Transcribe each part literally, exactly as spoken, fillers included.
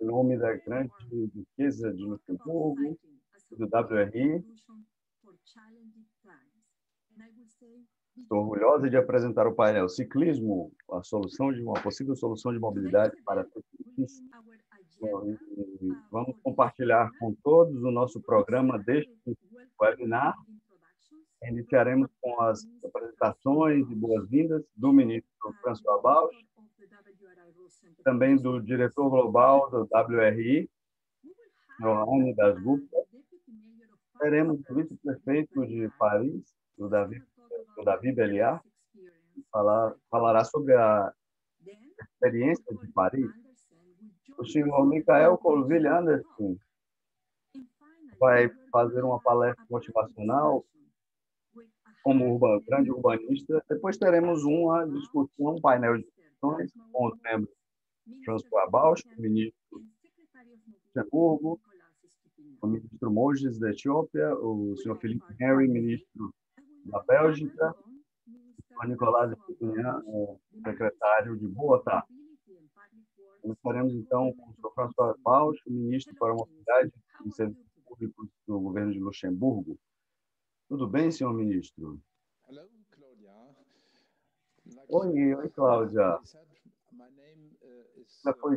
em nome da grande riqueza de Luxemburgo, do W R I. Estou orgulhosa de apresentar o painel Ciclismo, a solução de uma possível solução de mobilidade para ciclistas. Vamos compartilhar com todos o nosso programa deste webinar. Iniciaremos com as apresentações e boas-vindas do ministro François Bausch, também do diretor global do W R I, Johanne Das Gupta. Teremos o vice-prefeito de Paris, o David, o David Belliard, que falar, falará sobre a experiência de Paris. O senhor Michael Colville Anderson vai fazer uma palestra motivacional como urban, grande urbanista. Depois teremos uma discussão, um painel de discussões com os membros François Bausch, ministro de Luxemburgo, o ministro Moses da Etiópia, o senhor Philippe Henry, ministro da Bélgica, o Nicolas Pipinhan, secretário de Bogotá. Começaremos, então, com o senhor François Bausch, ministro para a Mobilidade e Serviços Públicos do governo de Luxemburgo. Tudo bem, senhor ministro? Oi, oi, Cláudia. Já foi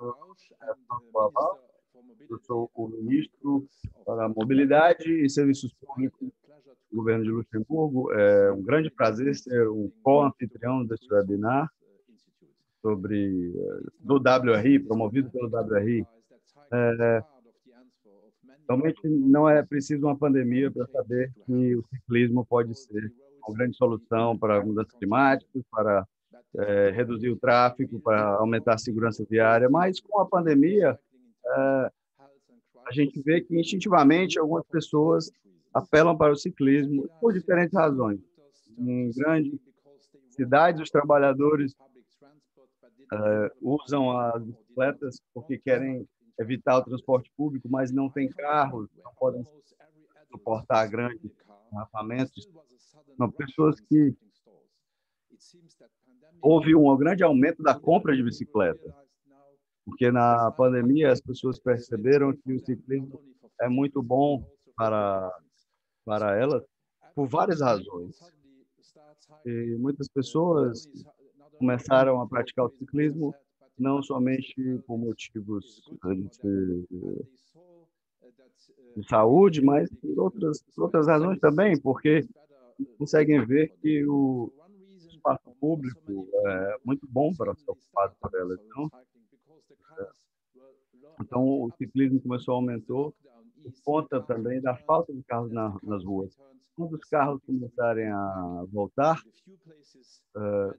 eu sou o ministro para a Mobilidade e Serviços Públicos do governo de Luxemburgo. É um grande prazer ser um co-anfitrião deste webinar sobre do W R I, promovido pelo W R I. É, realmente não é preciso uma pandemia para saber que o ciclismo pode ser uma grande solução para mudanças climáticas, para é, reduzir o tráfego, para aumentar a segurança viária, mas com a pandemia é, a gente vê que instintivamente algumas pessoas apelam para o ciclismo por diferentes razões. Em grandes cidades, os trabalhadores uh, usam as bicicletas porque querem evitar o transporte público, mas não têm carros, não podem suportar grandes engarrafamentos. São pessoas que houve um grande aumento da compra de bicicleta, porque na pandemia as pessoas perceberam que o ciclismo é muito bom para, para elas por várias razões. E muitas pessoas começaram a praticar o ciclismo não somente por motivos de, de saúde, mas por outras, por outras razões também, porque conseguem ver que o espaço público é muito bom para ser ocupado por elas. Então, Então, o ciclismo começou a aumentar por conta também da falta de carros na, nas ruas. Quando os carros começarem a voltar, uh,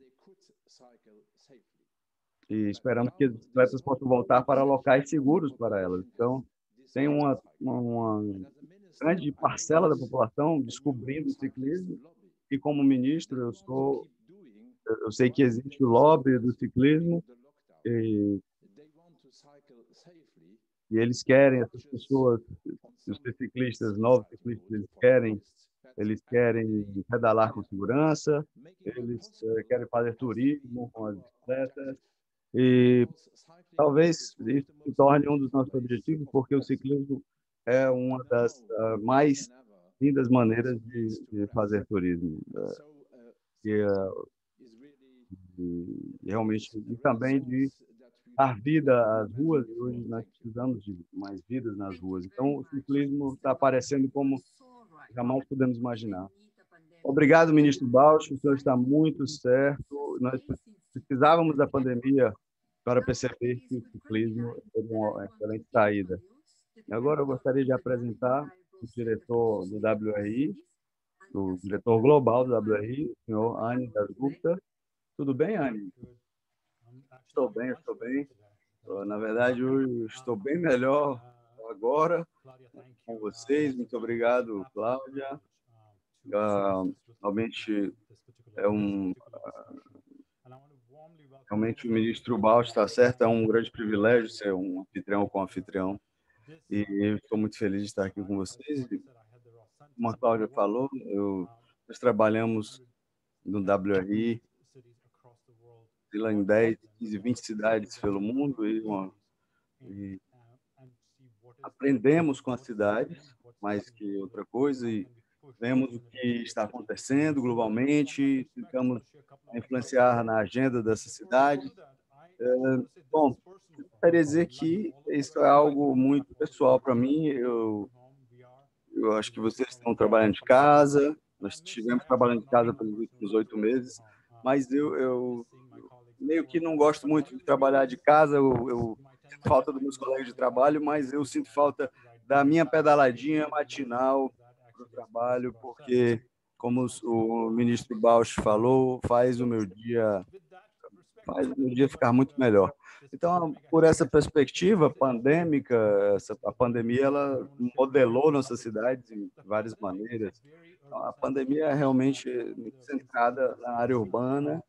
e esperamos que as bicicletas possam voltar para locais seguros para elas. Então, tem uma, uma grande parcela da população descobrindo o ciclismo, e como ministro, eu, sou, eu sei que existe o lobby do ciclismo, e E eles querem, essas pessoas, os ciclistas, novos ciclistas, eles querem, eles querem pedalar com segurança, eles uh, querem fazer turismo com as bicicletas, e talvez isso se torne um dos nossos objetivos, porque o ciclismo é uma das uh, mais lindas maneiras de, de fazer turismo. Uh, e, uh, e, e realmente, e também de dar vida às ruas, e hoje nós precisamos de mais vidas nas ruas. Então, o ciclismo está aparecendo como jamais podemos imaginar. Obrigado, ministro Bausch, o senhor está muito certo. Nós precisávamos da pandemia para perceber que o ciclismo é uma excelente saída. E agora eu gostaria de apresentar o diretor do W R I, o diretor global do W R I, o senhor Anne Das Gupta. Tudo bem, Anne? Estou bem, estou bem. Na verdade, eu estou bem melhor agora com vocês. Muito obrigado, Cláudia. Uh, realmente é um uh, realmente o ministro Bausch está certo, é um grande privilégio ser um anfitrião com anfitrião, e eu estou muito feliz de estar aqui com vocês. Como a Cláudia falou, eu, nós trabalhamos no W R I em dez, quinze, vinte cidades pelo mundo, e uma, E aprendemos com as cidades, mais que outra coisa, e vemos o que está acontecendo globalmente, tentamos influenciar na agenda dessa cidade. É, bom, eu gostaria de dizer que isso é algo muito pessoal para mim. Eu, eu acho que vocês estão trabalhando de casa, nós estivemos trabalhando de casa pelos últimos oito meses, mas eu, eu meio que não gosto muito de trabalhar de casa. Eu, eu sinto falta dos meus colegas de trabalho, mas eu sinto falta da minha pedaladinha matinal para o trabalho, porque, como o ministro Bausch falou, faz o meu dia, faz o meu dia ficar muito melhor. Então, por essa perspectiva pandêmica, essa, a pandemia ela modelou nossa cidade de várias maneiras. Então, a pandemia é realmente muito centrada na área urbana,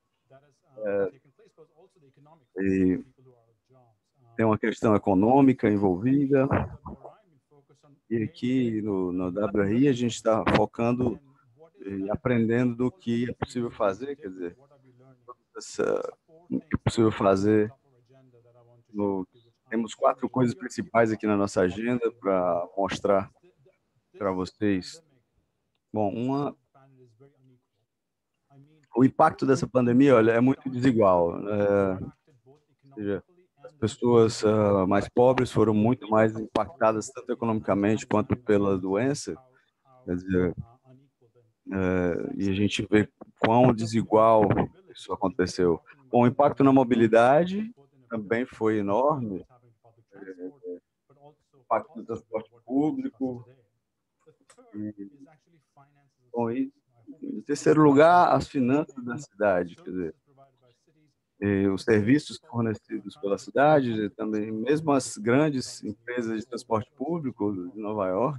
e tem uma questão econômica envolvida. E aqui no, no W R I a gente está focando e aprendendo do que é possível fazer, quer dizer, essa, o que é possível fazer. No, temos quatro coisas principais aqui na nossa agenda para mostrar para vocês. Bom, uma, o impacto dessa pandemia, olha, é muito desigual. É, ou seja, as pessoas uh, mais pobres foram muito mais impactadas tanto economicamente quanto pela doença. Quer dizer, é, e a gente vê quão desigual isso aconteceu. Bom, o impacto na mobilidade também foi enorme. É, o impacto no transporte público. E, bom, e, em terceiro lugar, as finanças da cidade. Quer dizer, e os serviços fornecidos pela cidade, e também mesmo as grandes empresas de transporte público de Nova York,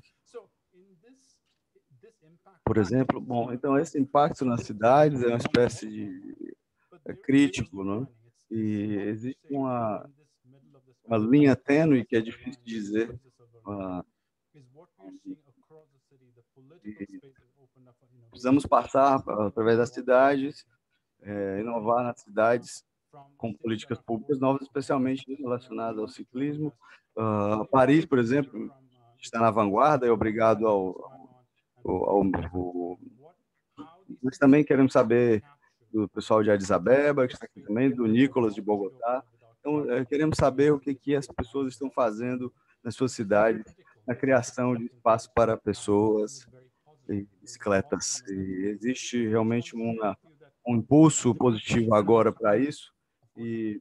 por exemplo. Bom, então esse impacto nas cidades é uma espécie de é crítico, né? E existe uma, uma linha tênue que é difícil de dizer. Uh, e precisamos passar através das cidades, é, inovar nas cidades com políticas públicas novas, especialmente relacionadas ao ciclismo. Uh, Paris, por exemplo, está na vanguarda, e obrigado ao, ao, ao, ao... Nós também queremos saber do pessoal de Addis Abeba, que está aqui também, do Nicolas de Bogotá. Então, é, queremos saber o que, que as pessoas estão fazendo nas suas cidades, na criação de espaço para pessoas e bicicletas. E existe realmente uma, um impulso positivo agora para isso. E,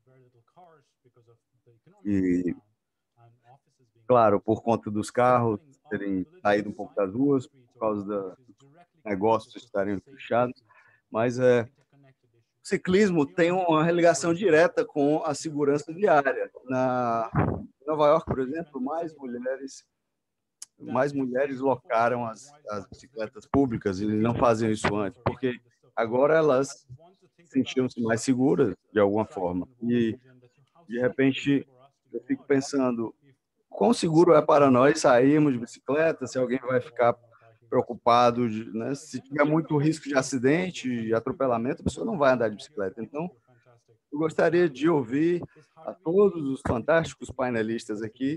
e, claro, por conta dos carros terem saído um pouco das ruas, por causa dos negócios estarem fechados, mas é, o ciclismo tem uma ligação direta com a segurança viária. Na em Nova York, por exemplo, mais mulheres mais mulheres locaram as, as bicicletas públicas e não faziam isso antes, porque agora elas sentiam-se mais seguras de alguma forma. E, de repente, eu fico pensando, quão seguro é para nós sairmos de bicicleta, se alguém vai ficar preocupado, de, né? Se tiver muito risco de acidente, de atropelamento, a pessoa não vai andar de bicicleta. Então, eu gostaria de ouvir a todos os fantásticos painelistas aqui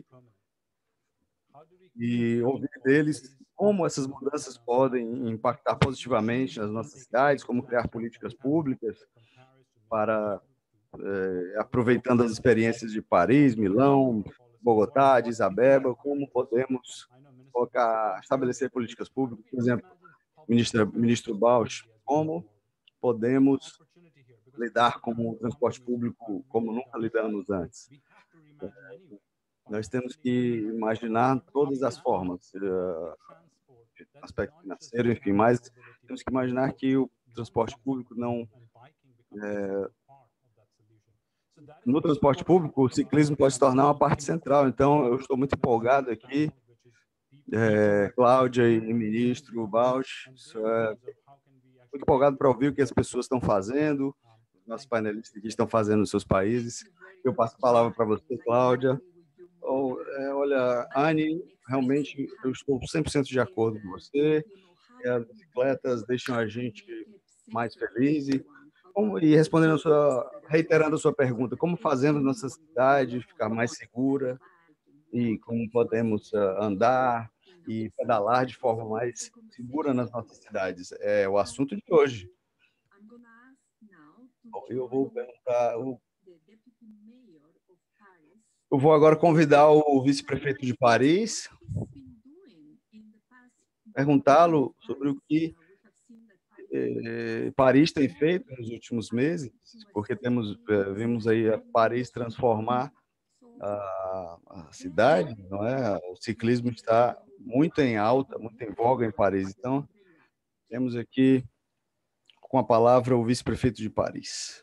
e ouvir deles como essas mudanças podem impactar positivamente nas nossas cidades, como criar políticas públicas para, eh, aproveitando as experiências de Paris, Milão, Bogotá, Addis Abeba, como podemos colocar, estabelecer políticas públicas, por exemplo, ministro, ministro Bausch, como podemos lidar com o transporte público como nunca lidamos antes. Nós temos que imaginar todas as formas, aspecto financeiro, enfim, mas temos que imaginar que o transporte público não... É, no transporte público, o ciclismo pode se tornar uma parte central. Então, eu estou muito empolgado aqui, é, Cláudia e ministro Bausch, é, muito empolgado para ouvir o que as pessoas estão fazendo, os nossos painelistas aqui estão fazendo nos seus países. Eu passo a palavra para você, Cláudia. Oh, é, olha, Anne, realmente eu estou cem por cento de acordo com você. As bicicletas deixam a gente mais feliz. E, como, e respondendo a sua, reiterando a sua pergunta, como fazemos nossa cidade ficar mais segura e como podemos uh, andar e pedalar de forma mais segura nas nossas cidades? É o assunto de hoje. Eu vou perguntar, eu, eu vou agora convidar o vice-prefeito de Paris, perguntá-lo sobre o que eh, Paris tem feito nos últimos meses, porque temos eh, vimos aí a Paris transformar a, a cidade, não é? O ciclismo está muito em alta, muito em voga em Paris. Então, temos aqui com a palavra o vice-prefeito de Paris.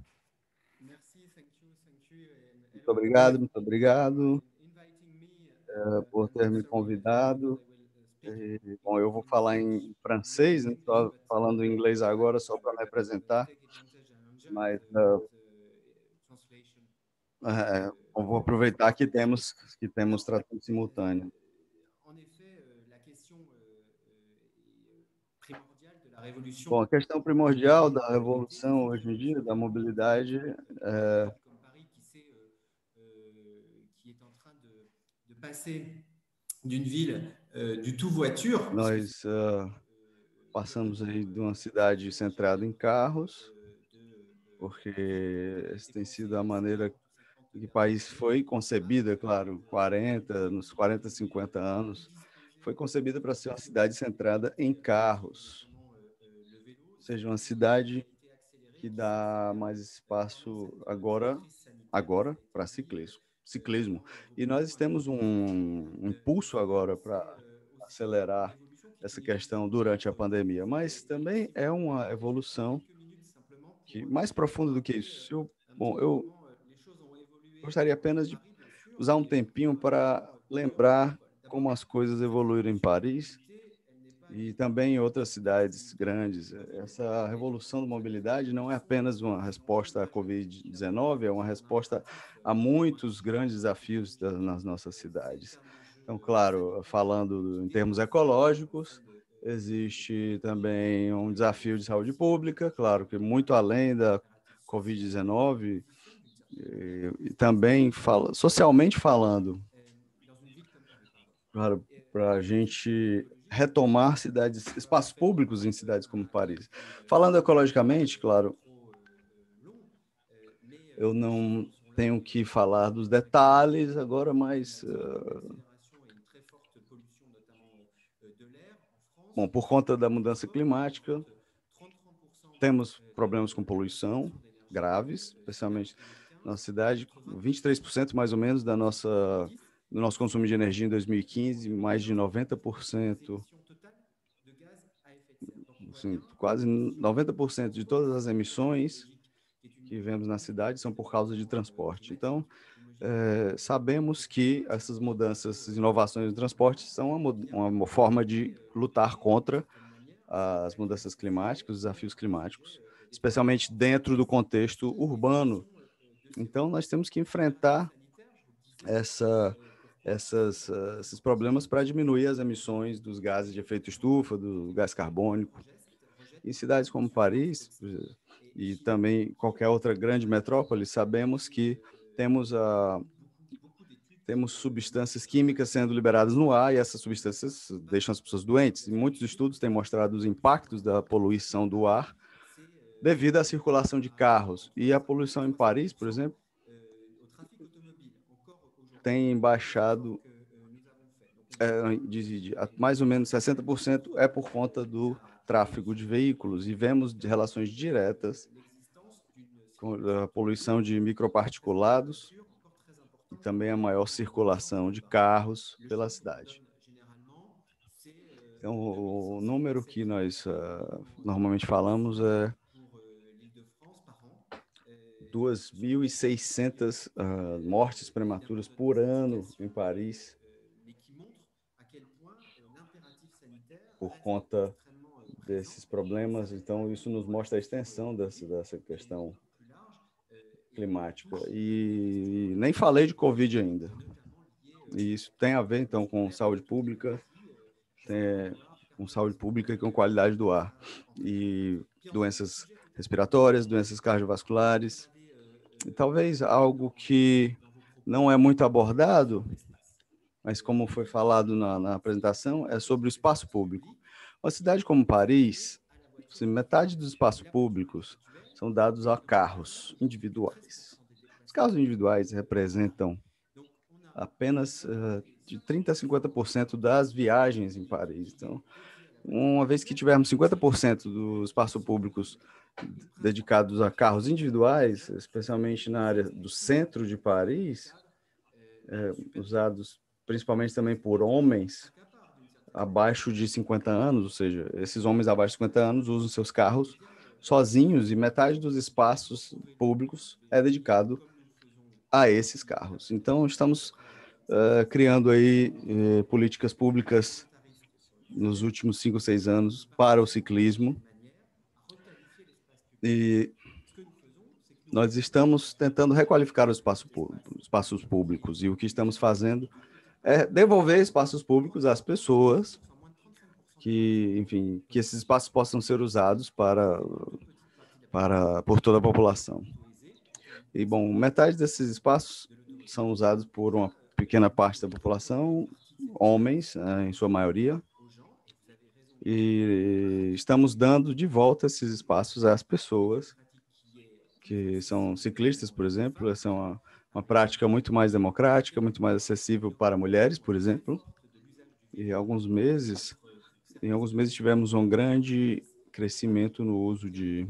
Muito obrigado, muito obrigado uh, por ter me convidado. E, bom, eu vou falar em francês, não estou falando inglês agora só para me apresentar, mas uh, uh, eu vou aproveitar que temos que temos tradução simultânea. Bom, a questão primordial da revolução hoje em dia, da mobilidade, é... nós uh, passamos aí de uma cidade centrada em carros, porque essa tem sido a maneira que o país foi concebida, claro, quarenta, nos quarenta, cinquenta anos, foi concebida para ser uma cidade centrada em carros, ou seja, uma cidade que dá mais espaço agora, agora para ciclismo, ciclismo. E nós temos um, um impulso agora para acelerar essa questão durante a pandemia, mas também é uma evolução que mais profunda do que isso. Eu, bom, eu gostaria apenas de usar um tempinho para lembrar como as coisas evoluíram em Paris e também em outras cidades grandes. Essa revolução da mobilidade não é apenas uma resposta à covid dezenove, é uma resposta a muitos grandes desafios das, nas nossas cidades. Então, claro, falando em termos ecológicos, existe também um desafio de saúde pública, claro que muito além da covid dezenove, e, e também fala, socialmente falando, claro, para a gente retomar cidades, espaços públicos em cidades como Paris. Falando ecologicamente, claro, eu não tenho que falar dos detalhes agora, mas uh, bom, por conta da mudança climática, temos problemas com poluição graves, especialmente na cidade, vinte e três por cento mais ou menos da nossa do nosso consumo de energia em dois mil e quinze, mais de noventa por cento, assim, quase noventa por cento de todas as emissões que vemos na cidade são por causa de transporte. Então, é, sabemos que essas mudanças, essas inovações no transporte são uma, uma forma de lutar contra as mudanças climáticas, os desafios climáticos, especialmente dentro do contexto urbano. Então, nós temos que enfrentar essa, essas, uh, esses problemas para diminuir as emissões dos gases de efeito estufa, do gás carbônico. Em cidades como Paris e também qualquer outra grande metrópole, sabemos que temos, a, temos substâncias químicas sendo liberadas no ar e essas substâncias deixam as pessoas doentes. E muitos estudos têm mostrado os impactos da poluição do ar devido à circulação de carros. E a poluição em Paris, por exemplo, tem baixado é, de, de, mais ou menos sessenta por cento é por conta do tráfego de veículos e vemos de relações diretas com a poluição de microparticulados e também a maior circulação de carros pela cidade. Então, o número que nós uh, normalmente falamos é duas mil e seiscentas uh, mortes prematuras por ano em Paris por conta desses problemas. Então, isso nos mostra a extensão dessa, dessa questão climática. E nem falei de Covid ainda. E isso tem a ver, então, com saúde pública, tem, com saúde pública e com qualidade do ar. E doenças respiratórias, doenças cardiovasculares, talvez algo que não é muito abordado, mas como foi falado na, na apresentação, é sobre o espaço público. Uma cidade como Paris, assim, metade dos espaços públicos são dados a carros individuais. Os carros individuais representam apenas uh, de trinta a cinquenta por cento das viagens em Paris. Então, uma vez que tivermos cinquenta por cento dos espaços públicos dedicados a carros individuais, especialmente na área do centro de Paris, é, usados principalmente também por homens abaixo de cinquenta anos, ou seja, esses homens abaixo de cinquenta anos usam seus carros sozinhos e metade dos espaços públicos é dedicado a esses carros. Então, estamos uh, criando aí uh, políticas públicas nos últimos cinco, seis anos para o ciclismo e nós estamos tentando requalificar os espaços espaços públicos e o que estamos fazendo é devolver espaços públicos às pessoas que, enfim, que esses espaços possam ser usados para, para por toda a população. E, bom, metade desses espaços são usados por uma pequena parte da população, homens, em sua maioria, e estamos dando de volta esses espaços às pessoas que são ciclistas, por exemplo. Essa é uma, uma prática muito mais democrática, muito mais acessível para mulheres, por exemplo. E alguns meses Em alguns meses tivemos um grande crescimento no uso de,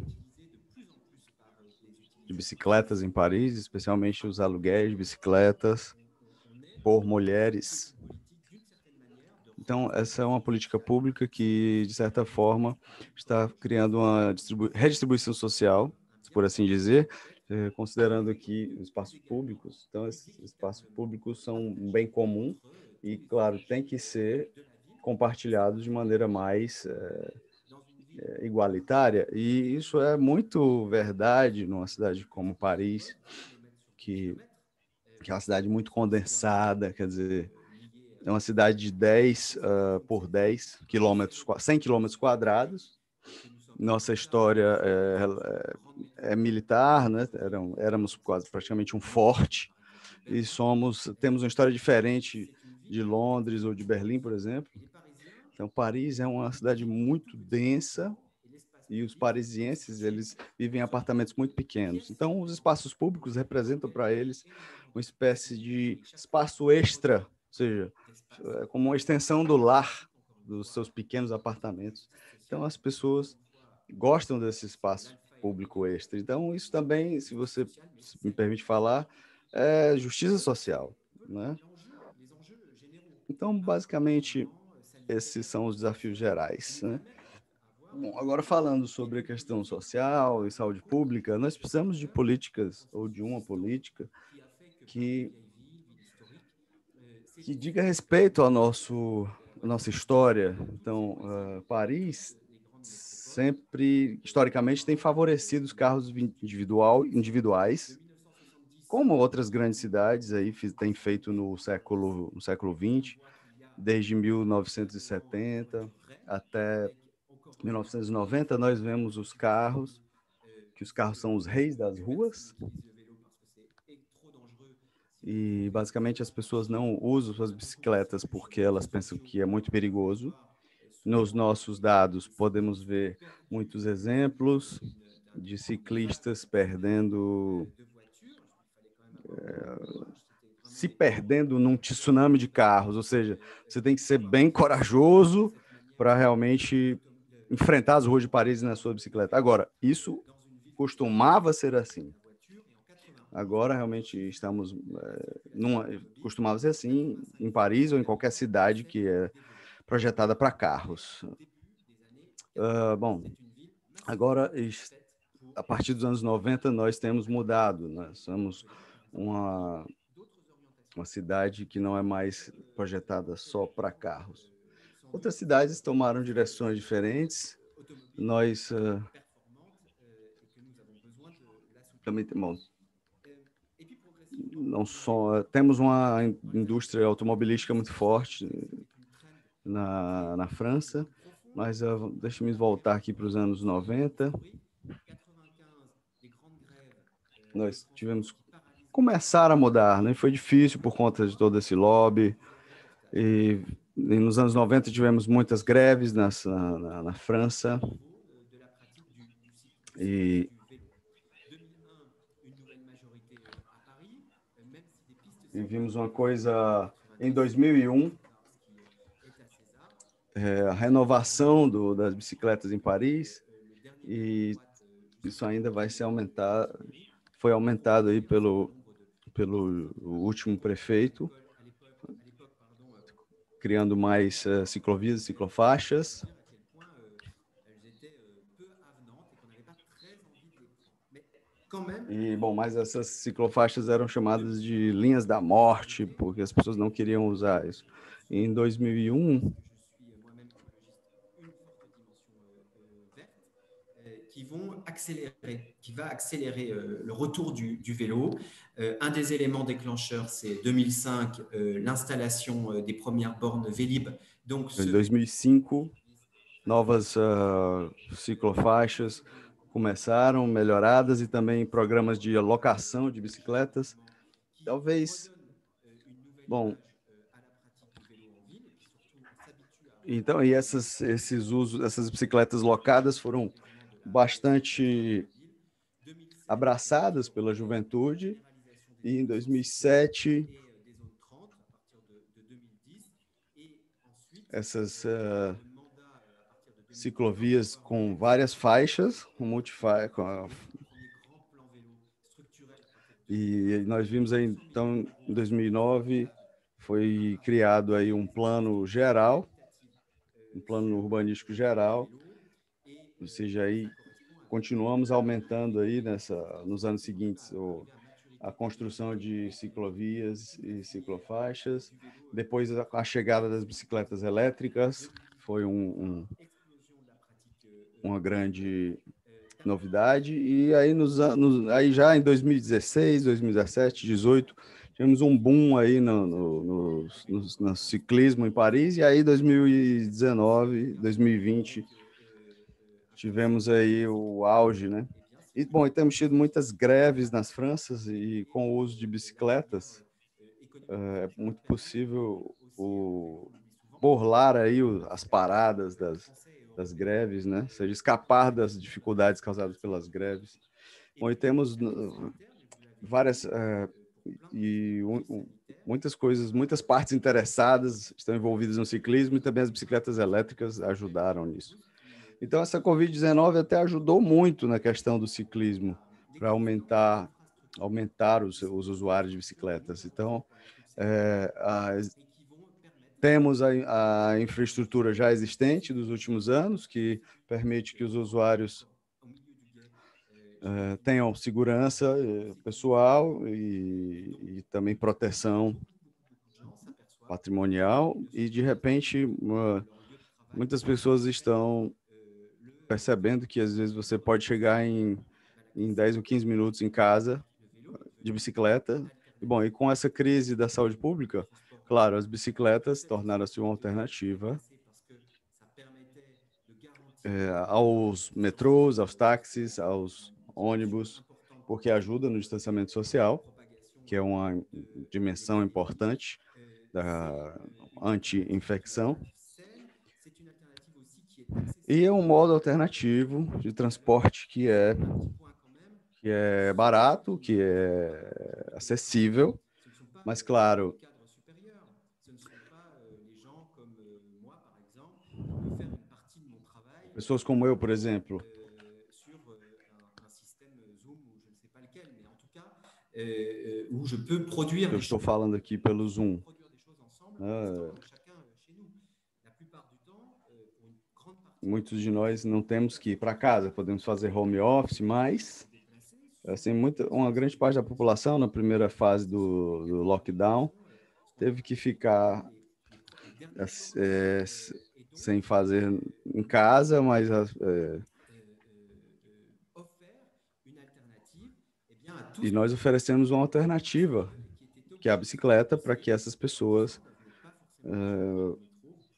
de bicicletas em Paris, especialmente os aluguéis de bicicletas por mulheres. Então, essa é uma política pública que, de certa forma, está criando uma redistribuição social, por assim dizer, eh, considerando aqui os espaços públicos. Então, esses espaços públicos são um bem comum e, claro, tem que ser compartilhados de maneira mais eh, igualitária, e isso é muito verdade numa cidade como Paris, que, que é uma cidade muito condensada, quer dizer, é uma cidade de dez uh, por dez quilômetros, cem quilômetros quadrados. Nossa história é, é, é militar, né? Eram, éramos quase praticamente um forte, e somos, temos uma história diferente de Londres ou de Berlim, por exemplo. Então, Paris é uma cidade muito densa, e os parisienses, eles vivem em apartamentos muito pequenos. Então, os espaços públicos representam para eles uma espécie de espaço extra, ou seja, como uma extensão do lar dos seus pequenos apartamentos. Então, as pessoas gostam desse espaço público extra. Então, isso também, se você me permite falar, é justiça social, né? Então, basicamente, esses são os desafios gerais, né? Bom, agora falando sobre a questão social e saúde pública, nós precisamos de políticas ou de uma política que, que diga respeito ao nosso, à nossa história. Então, uh, Paris sempre, historicamente, tem favorecido os carros individual, individuais, como outras grandes cidades aí têm feito no século, no século vinte, desde mil novecentos e setenta até mil novecentos e noventa, nós vemos os carros, que os carros são os reis das ruas, e basicamente as pessoas não usam suas bicicletas porque elas pensam que é muito perigoso. Nos nossos dados podemos ver muitos exemplos de ciclistas perdendo, é, se perdendo num tsunami de carros, ou seja, você tem que ser bem corajoso para realmente enfrentar as ruas de Paris na sua bicicleta. Agora, isso costumava ser assim. Agora, realmente, estamos... É, numa, costumava ser assim em Paris ou em qualquer cidade que é projetada para carros. Uh, bom, agora, a partir dos anos noventa, nós temos mudado. Nós somos uma, uma cidade que não é mais projetada só para carros. Outras cidades tomaram direções diferentes. Nós uh, também temos... Não só temos uma indústria automobilística muito forte na, na França, mas uh, deixa-me voltar aqui para os anos noventa. nós tivemos começar a mudar, né? Foi difícil por conta de todo esse lobby. E, e nos anos noventa tivemos muitas greves nas, na, na França. E, e vimos uma coisa em dois mil e um, é, a renovação do, das bicicletas em Paris, e isso ainda vai ser aumentado, foi aumentado aí pelo, pelo último prefeito, criando mais uh, ciclovias e ciclofaixas. E, bom, mas essas ciclofaixas eram chamadas de linhas da morte, porque as pessoas não queriam usar isso. E em dois mil e um, qui vont accélérer, qui va accélérer euh, le retour du, du vélo. Euh, un des éléments déclencheurs, c'est deux mille cinq, euh, l'installation euh, des premières bornes Vélib. Donc, em dois mil e cinco, novas uh, ciclofaixas começaram, melhoradas, e também programas de alocação de bicicletas. Talvez, bom, então, e essas, esses usos, essas bicicletas locadas foram bastante abraçadas pela juventude, e em dois mil e sete, essas uh, ciclovias com várias faixas, com multifa com a... e nós vimos aí, então, em dois mil e nove, foi criado aí um plano geral, um plano urbanístico geral, ou seja, aí continuamos aumentando aí nessa, nos anos seguintes o, a construção de ciclovias e ciclofaixas. Depois a, a chegada das bicicletas elétricas foi um, um, uma grande novidade. E aí, nos, nos, aí já em dois mil e dezesseis, dois mil e dezessete, dezoito, tivemos um boom aí no, no, no, no, no ciclismo em Paris. E aí dois mil e dezenove, dois mil e vinte tivemos aí o auge, né? E, bom, e temos tido muitas greves nas Franças, e com o uso de bicicletas é muito possível o, burlar aí o, as paradas das, das greves, né? Ou seja, escapar das dificuldades causadas pelas greves. Bom, e temos uh, várias uh, e um, um, muitas coisas, muitas partes interessadas estão envolvidas no ciclismo, e também as bicicletas elétricas ajudaram nisso. Então, essa covid dezenove até ajudou muito na questão do ciclismo, para aumentar, aumentar os, os usuários de bicicletas. Então, é, as, temos a, a infraestrutura já existente dos últimos anos, que permite que os usuários é, tenham segurança pessoal e, e também proteção patrimonial, e, de repente, uma, muitas pessoas estão percebendo que às vezes você pode chegar em, em dez ou quinze minutos em casa de bicicleta. E, bom, e com essa crise da saúde pública, claro, as bicicletas tornaram-se uma alternativa é, aos metrôs, aos táxis, aos ônibus, porque ajuda no distanciamento social, que é uma dimensão importante da anti-infecção. E é um modo alternativo de transporte que é, que é barato, que é acessível, mas, claro, pessoas como eu, por exemplo, eu estou falando aqui pelo Zoom, né? Muitos de nós não temos que ir para casa, podemos fazer home office, mas assim, muita, uma grande parte da população, na primeira fase do, do lockdown, teve que ficar é, sem fazer em casa, mas é, e nós oferecemos uma alternativa, que é a bicicleta, para que essas pessoas, é,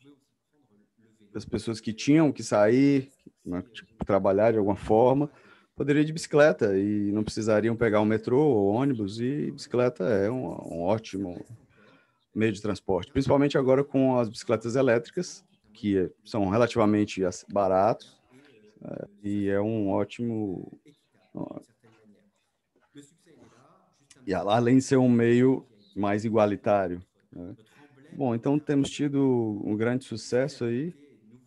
as pessoas que tinham que sair, né, tipo, trabalhar de alguma forma, Poderia ir de bicicleta e não precisariam pegar o metrô ou ônibus, e bicicleta é um, um ótimo meio de transporte, principalmente agora com as bicicletas elétricas, que são relativamente baratos, e é um ótimo... E além de ser um meio mais igualitário, né? Bom, então temos tido um grande sucesso aí.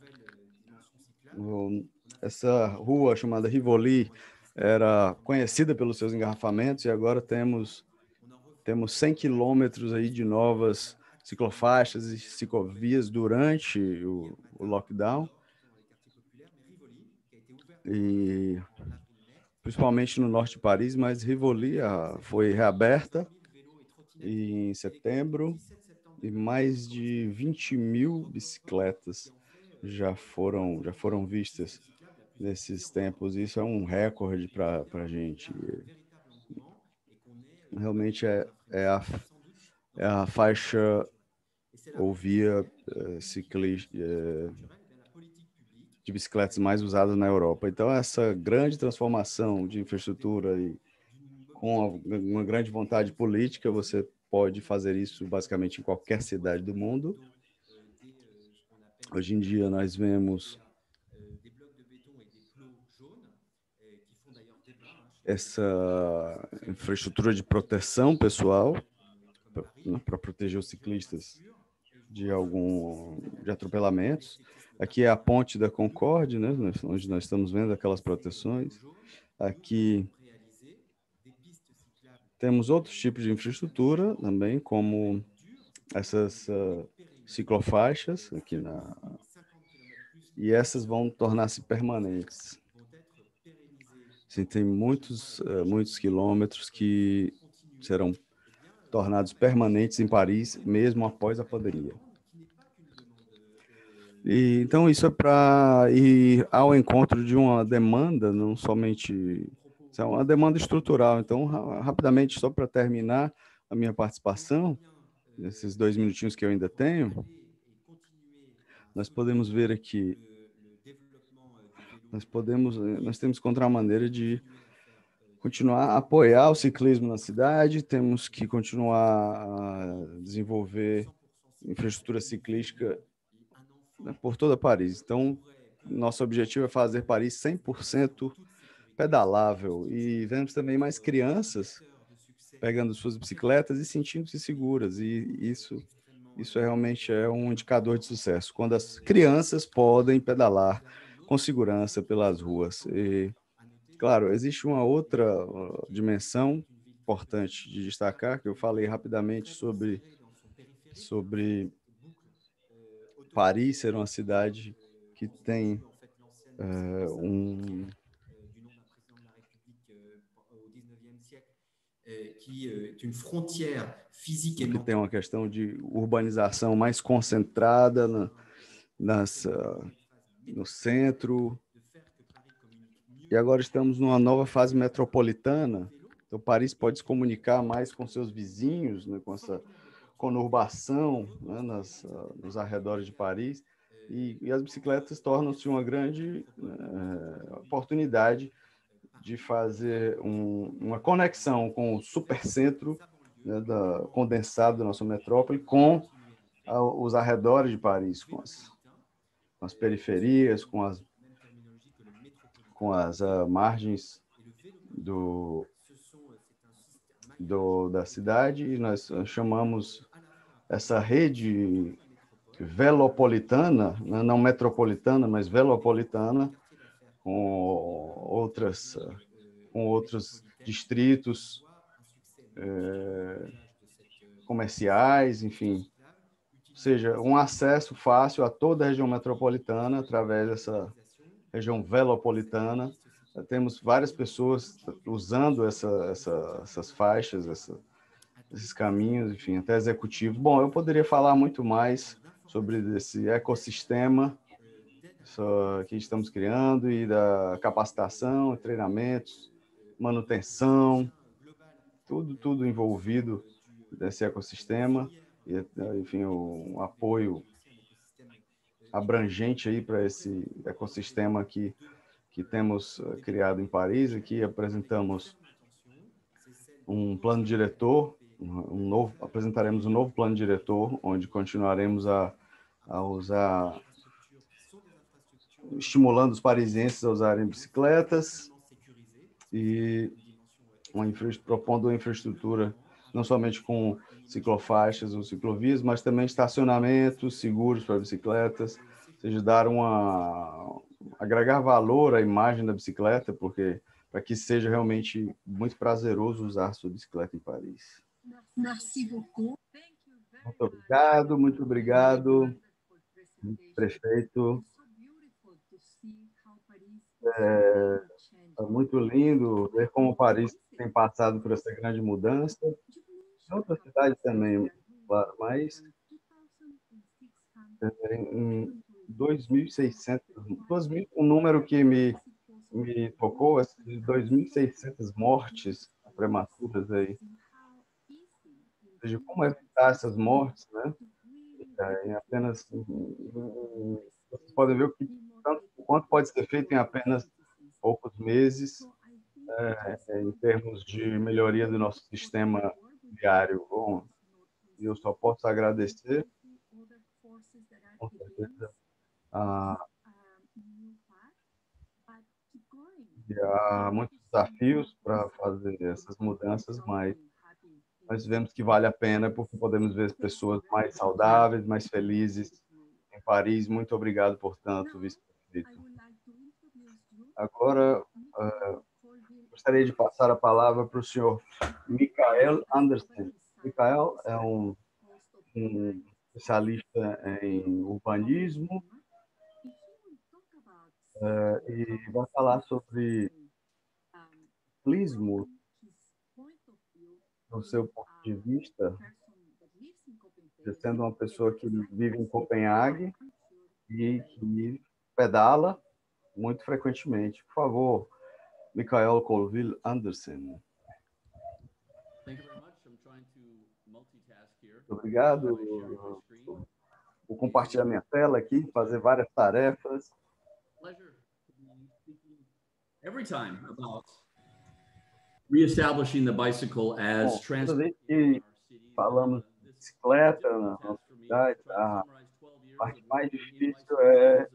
Essa rua chamada Rivoli era conhecida pelos seus engarrafamentos, e agora temos, temos cem quilômetros aí de novas ciclofaixas e ciclovias durante o, o lockdown. E principalmente no norte de Paris, mas Rivoli a, foi reaberta em setembro, e mais de vinte mil bicicletas já foram, já foram vistas nesses tempos. Isso é um recorde para a gente. Realmente é, é, a, é a faixa ou via é, ciclista, é, de bicicletas mais usada na Europa. Então, essa grande transformação de infraestrutura e com uma grande vontade política, você pode fazer isso basicamente em qualquer cidade do mundo. Hoje em dia, nós vemos essa infraestrutura de proteção pessoal para proteger os ciclistas de algum de atropelamentos. Aqui é a Ponte da Concorde, né, onde nós estamos vendo aquelas proteções. Aqui temos outros tipos de infraestrutura também, como essas uh, ciclofaixas aqui na... E essas vão tornar-se permanentes. Assim, tem muitos, uh, muitos quilômetros que serão tornados permanentes em Paris, mesmo após a pandemia. E, então, isso é para ir ao encontro de uma demanda, não somente... É uma demanda estrutural. Então, ra rapidamente, só para terminar a minha participação, nesses dois minutinhos que eu ainda tenho, nós podemos ver aqui, nós podemos, nós temos que encontrar uma maneira de continuar a apoiar o ciclismo na cidade, temos que continuar a desenvolver infraestrutura ciclística, né, por toda Paris. Então, nosso objetivo é fazer Paris cem por cento pedalável, e vemos também mais crianças pegando suas bicicletas e sentindo-se seguras, e isso, isso é, realmente é um indicador de sucesso, quando as crianças podem pedalar com segurança pelas ruas. E, claro, existe uma outra uh, dimensão importante de destacar, que eu falei rapidamente sobre, sobre Paris ser uma cidade que tem uh, um... que tem uma questão de urbanização mais concentrada na, nas, uh, no centro. E agora estamos numa nova fase metropolitana. Então, Paris pode se comunicar mais com seus vizinhos, né, com essa conurbação, né, nas, uh, nos arredores de Paris. E, e as bicicletas tornam-se uma grande uh, oportunidade de fazer um, uma conexão com o supercentro, né, da, condensado da nossa metrópole, com a, os arredores de Paris, com as, com as periferias, com as, com as uh, margens do, do, da cidade, e nós chamamos essa rede velopolitana, não metropolitana, mas velopolitana, com outras, com outros distritos é, comerciais, enfim. Ou seja, um acesso fácil a toda a região metropolitana através dessa região velopolitana. Temos várias pessoas usando essa, essa, essas faixas, essa, esses caminhos, enfim, até executivo. Bom, eu poderia falar muito mais sobre esse ecossistema que estamos criando, e da capacitação, treinamentos, manutenção, tudo, tudo envolvido nesse ecossistema, e, enfim, um apoio abrangente aí para esse ecossistema que, que temos criado em Paris. Aqui apresentamos um plano diretor, um novo, apresentaremos um novo plano diretor, onde continuaremos a, a usar, estimulando os parisienses a usarem bicicletas e uma infra, propondo uma infraestrutura não somente com ciclofaixas ou ciclovias, mas também estacionamentos seguros para bicicletas, ou seja, dar uma, agregar valor à imagem da bicicleta, porque para que seja realmente muito prazeroso usar sua bicicleta em Paris. Muito obrigado, muito obrigado, prefeito. É, é muito lindo ver como Paris tem passado por essa grande mudança. Em outras cidades também, claro, mas em dois mil e seiscentos, um número que me, me tocou, dois mil e seiscentas mortes prematuras aí. Ou seja, como evitar essas mortes, né? Em apenas, vocês podem ver o que tanto, o quanto pode ser feito em apenas poucos meses, é, em termos de melhoria do nosso sistema viário. Bom, eu só posso agradecer, com certeza, a, há muitos desafios para fazer essas mudanças, mas nós vemos que vale a pena porque podemos ver pessoas mais saudáveis, mais felizes em Paris. Muito obrigado, portanto, vice-prefeito. Agora, uh, gostaria de passar a palavra para o senhor Michael Andersen. Michael é um, um especialista em urbanismo uh, e vai falar sobre ciclismo do seu ponto de vista, sendo uma pessoa que vive em Copenhague e que pedala muito frequentemente. Por favor, Michael Colville Andersen. Obrigado. Vou compartilhar minha tela aqui, fazer várias tarefas. Every time about reestablishing the bicycle as transport. Falamos de bicicleta na nossa cidade, a parte mais difícil é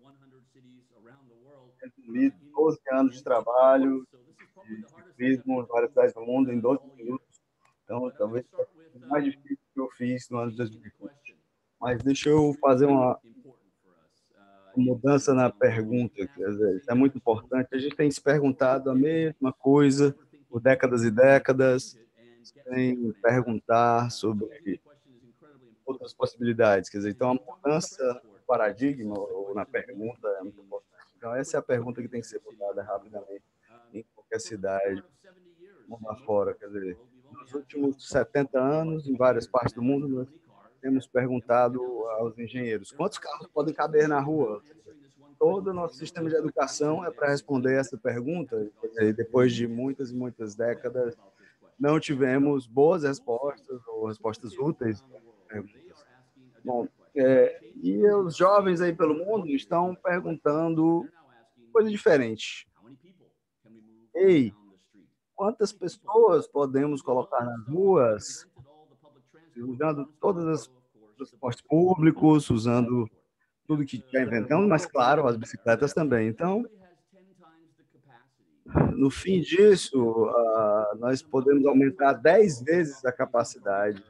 resumir doze anos de trabalho de ciclismo em várias cidades do mundo em doze minutos. Então, talvez seja o mais difícil que eu fiz no ano de dois mil e vinte. Mas deixa eu fazer uma mudança na pergunta. Quer dizer, isso é muito importante. A gente tem se perguntado a mesma coisa por décadas e décadas, sem perguntar sobre outras possibilidades. Quer dizer, então, a mudança no paradigma ou na pergunta é muito importante. Então, essa é a pergunta que tem que ser mudada rapidamente em qualquer cidade, mundo afora. Quer dizer, nos últimos setenta anos, em várias partes do mundo, nós temos perguntado aos engenheiros quantos carros podem caber na rua. Todo o nosso sistema de educação é para responder essa pergunta. E depois de muitas e muitas décadas, não tivemos boas respostas ou respostas úteis. Bom, é, e os jovens aí pelo mundo estão perguntando coisa diferente. Ei, quantas pessoas podemos colocar nas ruas usando todos os transportes públicos, usando tudo que já inventamos, mas, claro, as bicicletas também. Então, no fim disso, uh, nós podemos aumentar dez vezes a capacidade,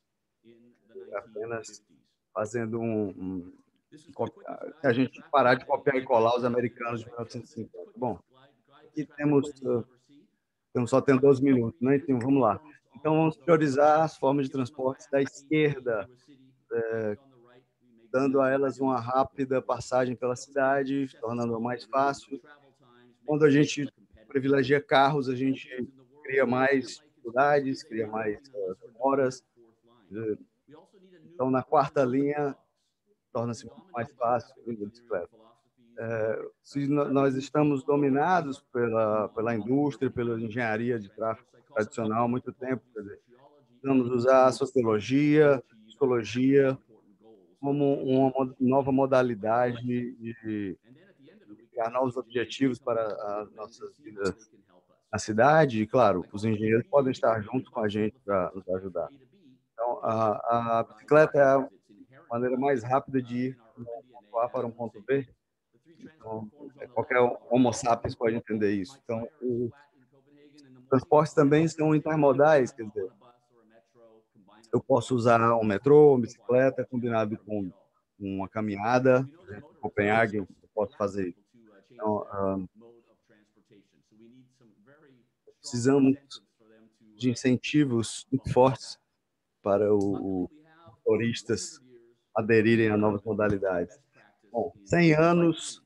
apenas fazendo um, um, um a gente parar de copiar e colar os americanos de mil novecentos e cinquenta. Bom, aqui temos, uh, temos só tem doze minutos, né? Então, vamos lá. Então, vamos priorizar as formas de transporte da esquerda, é, dando a elas uma rápida passagem pela cidade, tornando-a mais fácil. Quando a gente privilegia carros, a gente cria mais dificuldades, cria mais uh, demoras. Então, na quarta linha, torna-se muito mais fácil a bicicleta. É, se nós estamos dominados pela, pela indústria, pela engenharia de tráfego tradicional há muito tempo, quer dizer, vamos usar a sociologia, psicologia como uma nova modalidade de, de criar novos objetivos para as nossas vidas na cidade, e, claro, os engenheiros podem estar juntos com a gente para nos ajudar. Então, a, a bicicleta é a maneira mais rápida de ir de um ponto A para um ponto B. Então, qualquer Homo sapiens pode entender isso. Então, os transportes também são intermodais, quer dizer, eu posso usar um metrô, uma bicicleta, combinado com uma caminhada. Por exemplo, em Copenhague, eu posso fazer isso. Então, ah, precisamos de incentivos muito fortes para os turistas aderirem a novas modalidades. Bom, cem anos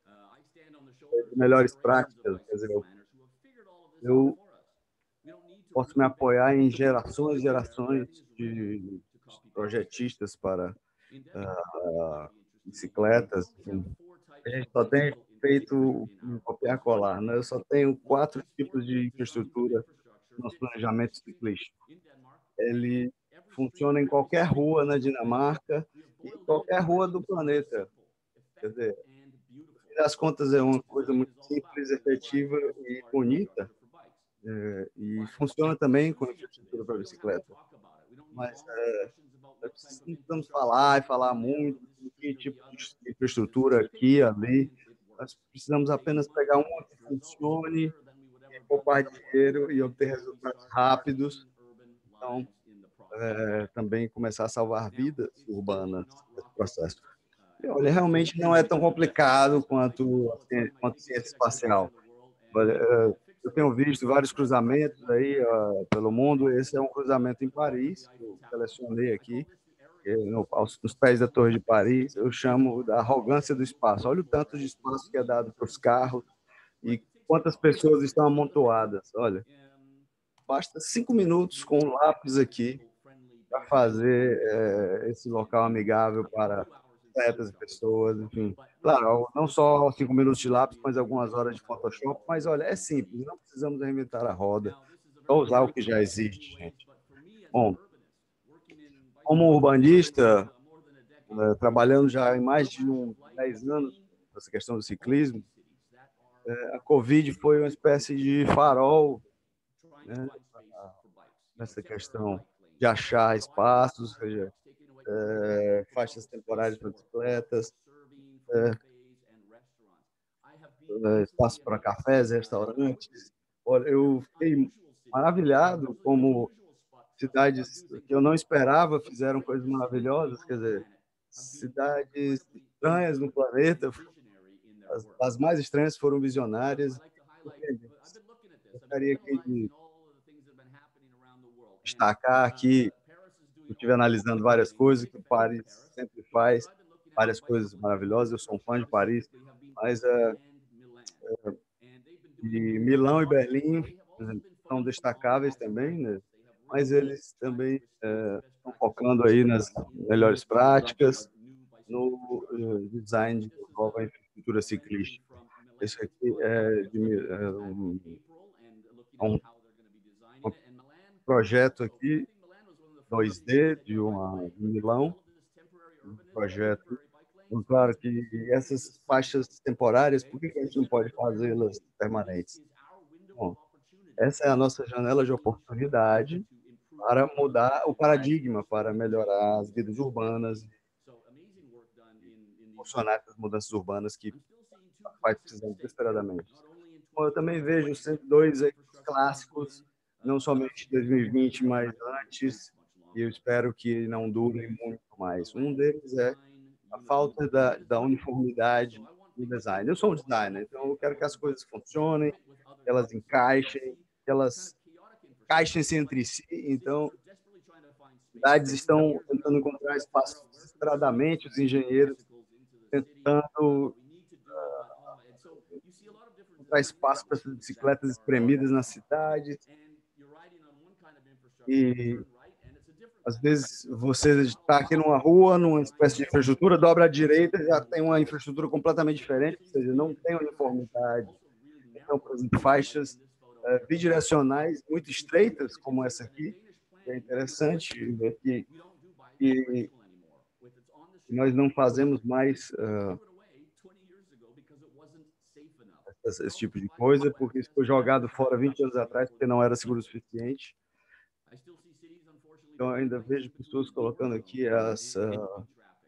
de melhores práticas, quer dizer, eu, eu posso me apoiar em gerações e gerações de projetistas para uh, bicicletas. Enfim. A gente só tem feito um copiar colar, né? Eu só tenho quatro tipos de infraestrutura no nosso planejamento ciclístico. Ele funciona em qualquer rua na Dinamarca e em qualquer rua do planeta. Quer dizer, no fim das contas, é uma coisa muito simples, efetiva e bonita. É, e funciona também com infraestrutura para bicicleta. Mas é, não precisamos falar e falar muito de que tipo de infraestrutura aqui, ali. Nós precisamos apenas pegar uma que funcione, e poupar dinheiro e obter resultados rápidos. Então, é, também começar a salvar vidas urbanas nesse processo. E, olha, realmente não é tão complicado quanto, quanto ciência espacial. Olha, é, eu tenho visto vários cruzamentos aí uh, pelo mundo. Esse é um cruzamento em Paris, que eu selecionei aqui, no, aos, nos pés da Torre de Paris. Eu chamo da arrogância do espaço. Olha o tanto de espaço que é dado para os carros e quantas pessoas estão amontoadas. Olha, basta cinco minutos com um lápis aqui para fazer é, esse local amigável para certas pessoas, enfim. Claro, não só cinco minutos de lápis, mas algumas horas de Photoshop. Mas, olha, é simples, não precisamos reinventar a roda. Só usar o que já existe, gente. Bom, como urbanista, é, trabalhando já em mais de um, dez anos essa questão do ciclismo, é, a Covid foi uma espécie de farol, né, nessa questão de achar espaços, ou seja, é, faixas temporárias para bicicletas, é, é, espaço para cafés, restaurantes. Olha, eu fiquei maravilhado como cidades que eu não esperava fizeram coisas maravilhosas, quer dizer, cidades estranhas no planeta, as, as mais estranhas foram visionárias. Eu gostaria aqui de destacar aqui, eu estive analisando várias coisas que o Paris sempre faz, várias coisas maravilhosas. Eu sou um fã de Paris, mas uh, de Milão e Berlim, por exemplo, são destacáveis também, né? Mas eles também uh, estão focando aí nas melhores práticas, no uh, design de nova infraestrutura ciclística. Esse aqui é, de, é um, um, um projeto aqui dois D de uma de Milão, um projeto. Então, claro que essas faixas temporárias, por que que a gente não pode fazê-las permanentes? Bom, essa é a nossa janela de oportunidade para mudar o paradigma, para melhorar as vidas urbanas, funcionar essas mudanças urbanas que vai precisando desesperadamente. Bom, eu também vejo sempre dois aí, clássicos, não somente em dois mil e vinte, mas antes, e eu espero que não durem muito mais. Um deles é a falta da, da uniformidade no design. Eu sou um designer, então eu quero que as coisas funcionem, que elas encaixem, que elas encaixem-se entre si. Então, as cidades estão tentando encontrar espaço desesperadamente, os engenheiros tentando encontrar espaço para essas bicicletas espremidas na cidade. E às vezes você está aqui numa rua, numa espécie de infraestrutura, dobra à direita, já tem uma infraestrutura completamente diferente, ou seja, não tem uniformidade. Então, por exemplo, faixas uh, bidirecionais muito estreitas, como essa aqui, que é interessante ver que, que nós não fazemos mais uh, esse, esse tipo de coisa, porque isso foi jogado fora vinte anos atrás, porque não era seguro o suficiente. Então, eu ainda vejo pessoas colocando aqui as, uh,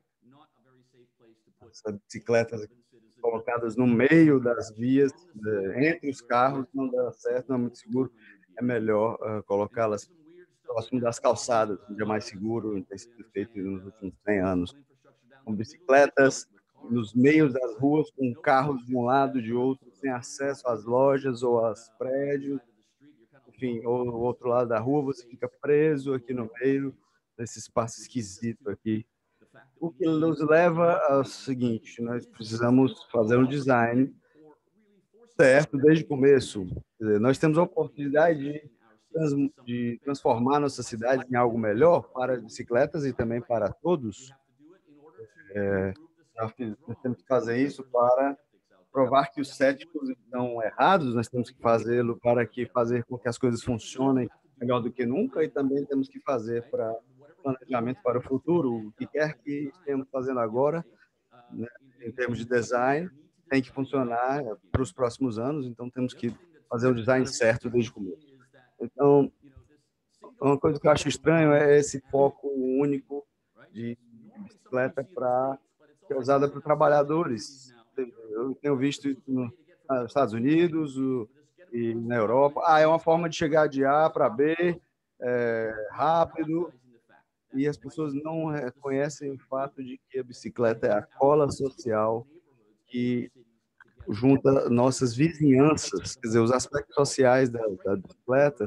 as bicicletas colocadas no meio das vias, eh, entre os carros, não dá certo, não é muito seguro. É melhor uh, colocá-las próximo das calçadas, onde é mais seguro, tem sido feito nos últimos cem anos. Com bicicletas nos meios das ruas, com carros de um lado e de outro, sem acesso às lojas ou aos prédios, enfim, ou o outro lado da rua, você fica preso aqui no meio desse espaço esquisito aqui. O que nos leva ao seguinte: nós precisamos fazer um design certo desde o começo. Quer dizer, nós temos a oportunidade de, trans, de transformar nossa cidade em algo melhor para as bicicletas e também para todos. É, nós temos que fazer isso para provar que os céticos estão errados, nós temos que fazê-lo para que fazer com que as coisas funcionem melhor do que nunca, e também temos que fazer para planejamento para o futuro, o que quer que estejamos fazendo agora, né, em termos de design, tem que funcionar para os próximos anos, então temos que fazer o design certo desde o começo. Então, uma coisa que eu acho estranho é esse foco único de bicicleta para que é usada para trabalhadores. Eu tenho visto isso nos Estados Unidos o, e na Europa. Ah, é uma forma de chegar de A para B, é, rápido, e as pessoas não reconhecem o fato de que a bicicleta é a cola social que junta nossas vizinhanças, quer dizer, os aspectos sociais da, da bicicleta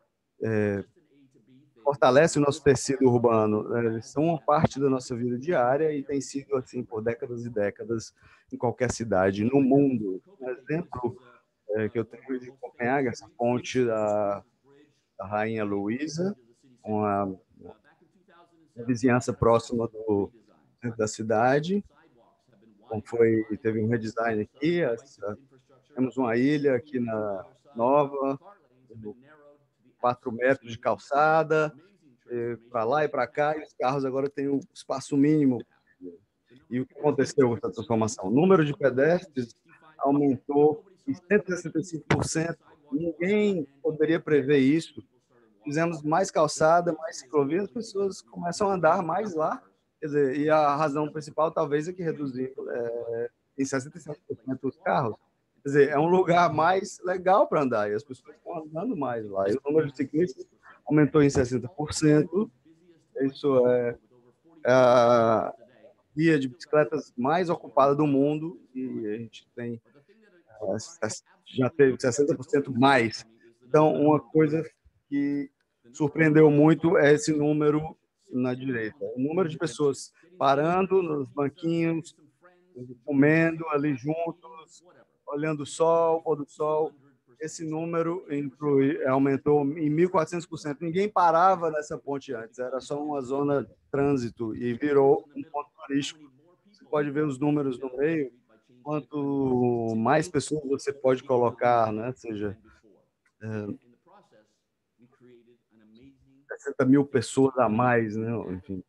fortalece o nosso tecido urbano, né? Eles são uma parte da nossa vida diária e tem sido assim por décadas e décadas em qualquer cidade no mundo. Um exemplo é, que eu tenho de Copenhague, essa ponte da, da Rainha Luísa, uma, uma vizinhança próxima do centro da cidade. Bom, foi, teve um redesign aqui, essa, temos uma ilha aqui na Nova, quatro metros de calçada, para lá e para cá, e os carros agora têm o espaço mínimo. E o que aconteceu com essa transformação? O número de pedestres aumentou em cento e sessenta e cinco por cento. Ninguém poderia prever isso. Fizemos mais calçada, mais ciclovia, as pessoas começam a andar mais lá. Quer dizer, e a razão principal talvez é que reduziu é, em sessenta e sete por cento os carros. Quer dizer, é um lugar mais legal para andar e as pessoas estão andando mais lá. E o número de ciclistas aumentou em sessenta por cento. Isso é a via de bicicletas mais ocupada do mundo e a gente tem já teve sessenta por cento mais. Então, uma coisa que surpreendeu muito é esse número na direita. O número de pessoas parando nos banquinhos, comendo ali juntos, olhando o sol, o pôr do sol. Esse número inclui, aumentou em mil e quatrocentos por cento. Ninguém parava nessa ponte antes, era só uma zona de trânsito e virou um ponto turístico. Você pode ver os números no meio. Quanto mais pessoas você pode colocar, né? Ou seja, sessenta mil pessoas a mais, né? Enfim,